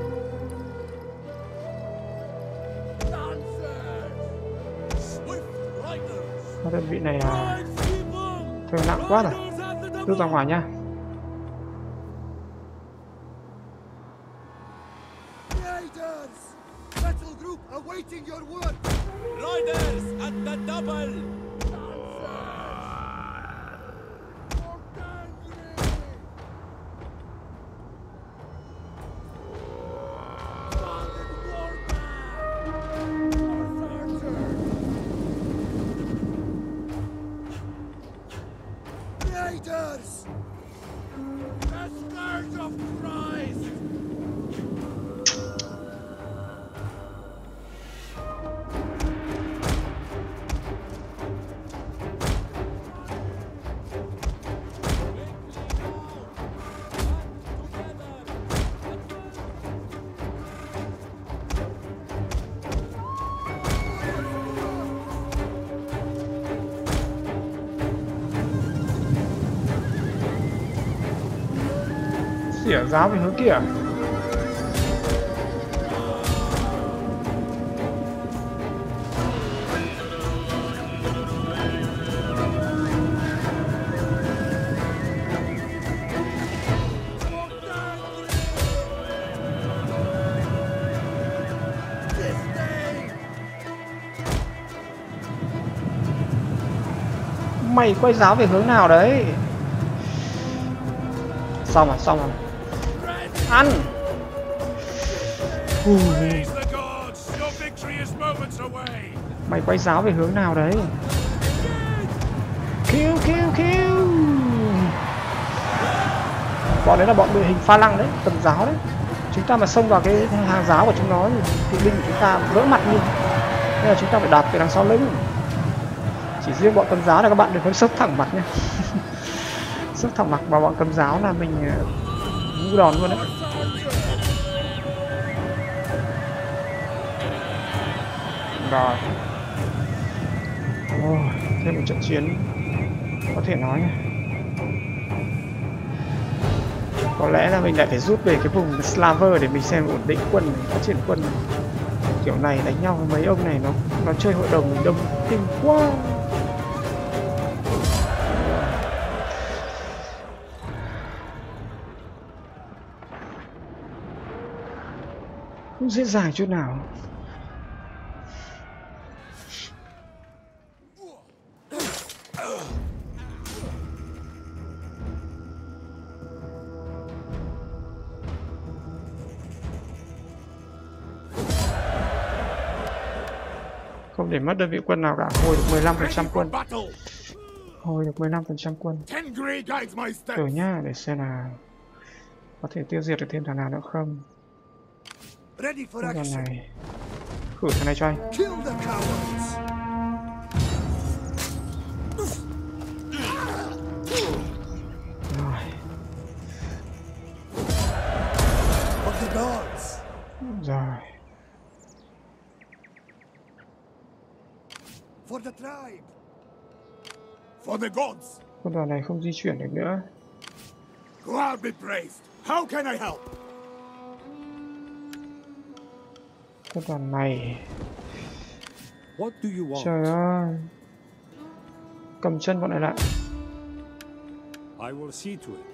Các đơn vị này là thương nặng quá rồi, rút ra ngoài nha. Riders at the double! Raiders! The scourge of Christ! Xỉa giáo về hướng kia. Mày quay giáo về hướng nào đấy? Xong rồi, xong rồi. Ăn. Ui. Mày quay giáo về hướng nào đấy? Kill, kill, kill. Bọn đấy là bọn đội hình pha lăng đấy, tầm giáo đấy. Chúng ta mà xông vào cái hàng giáo của chúng nó thì kỵ binh của chúng ta vỡ mặt luôn. Nên là chúng ta phải đạp từ đằng sau lưng. Chỉ riêng bọn cầm giáo là các bạn đừng có sốc thẳng mặt nha. Sốc thẳng mặt vào bọn cầm giáo là mình ngu đòn luôn đấy. Rồi. Oh, thêm một trận chiến có thể nói nha. Có lẽ là mình lại phải rút về cái vùng Slaver để mình xem ổn định quân, phát triển quân. Kiểu này đánh nhau với mấy ông này nó nó chơi hội đồng đông kinh quá. Không dễ dàng chút nào. Không để mất đơn vị quân nào cả. Hồi được mười lăm phần trăm quân. Hồi được mười lăm phần trăm quân. Thử nhá, để xem là có thể tiêu diệt được thêm thằng nào nữa không. Thằng này khử thằng này cho anh. Rồi. Rồi. For the tribe. For the gods. Quân đoàn này không di chuyển được nữa. God be praised. How can I help? Quân đoàn này. What do you want? Trời ơi. Cầm chân bọn này lại. I will see to it.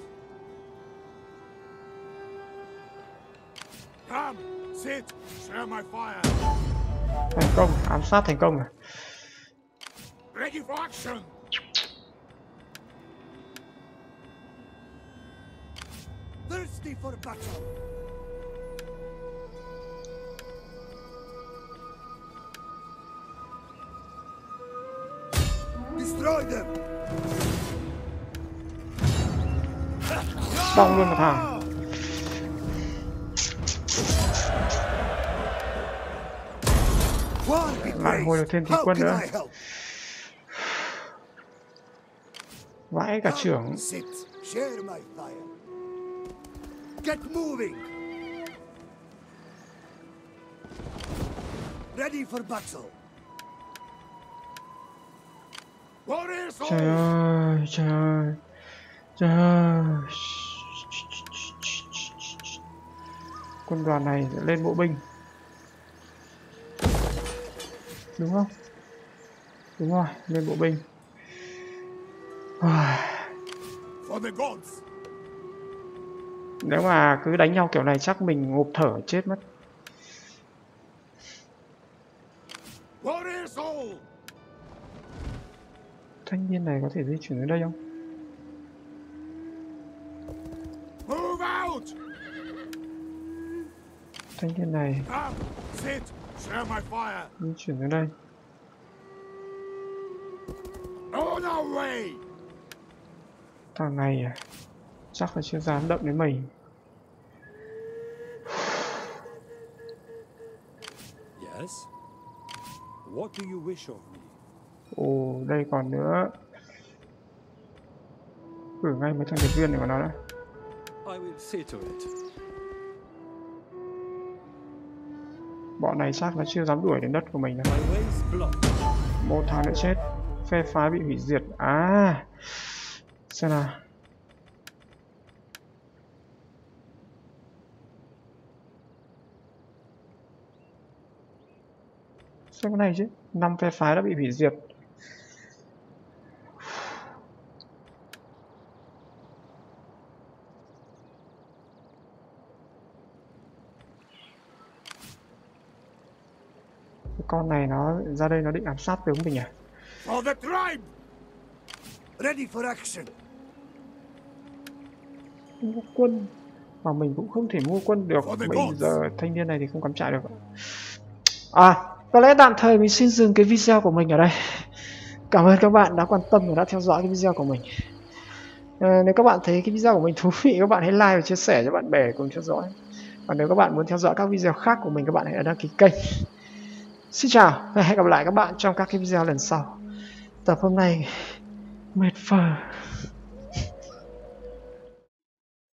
Come, sit, share my fire. Thành công, ám sát thành công rồi. Ready for action. Thirsty for battle. Destroy them. Xong luôn một thằng. Lại hồi được thêm tí quân nữa. Vãi cả trưởng. Get moving. Ready for battle. Trời ơi, trời ơi, trời ơi. Quân đoàn này sẽ lên bộ binh. Đúng không? Đúng rồi, lên bộ binh. For the gods. Nếu mà cứ đánh nhau kiểu này chắc mình ngộp thở chết mất. Warriors all. Thanh niên này có thể di chuyển đến đây không? Move out. Thanh niên này Come, sit, share my fire. di chuyển đến đây. On our way. Thằng này à, chắc là chưa dám động đến mình. Yes? What do you wish of me? Ồ, đây còn nữa. Cử ngay mấy thằng điệp viên này của nó đã. I will see to it. Bọn này chắc là chưa dám đuổi đến đất của mình đâu. My ways blocked. Một thằng nữa chết. Phe phái bị hủy diệt. À, xem nào. Xem cái này chứ. Năm phe phái đã bị hủy diệt. Cái con này nó ra đây nó định ám sát tướng mình à? For the tribe. Ready for action. Mua quân mà mình cũng không thể mua quân được. Bây giờ thanh niên này thì không cắm trại được. À, có lẽ tạm thời mình xin dừng cái video của mình ở đây. Cảm ơn các bạn đã quan tâm và đã theo dõi cái video của mình. À, nếu các bạn thấy cái video của mình thú vị, các bạn hãy like và chia sẻ cho bạn bè cùng theo dõi. Còn nếu các bạn muốn theo dõi các video khác của mình, các bạn hãy đăng ký kênh. Xin chào và hẹn gặp lại các bạn trong các cái video lần sau. Tập hôm nay mệt phờ.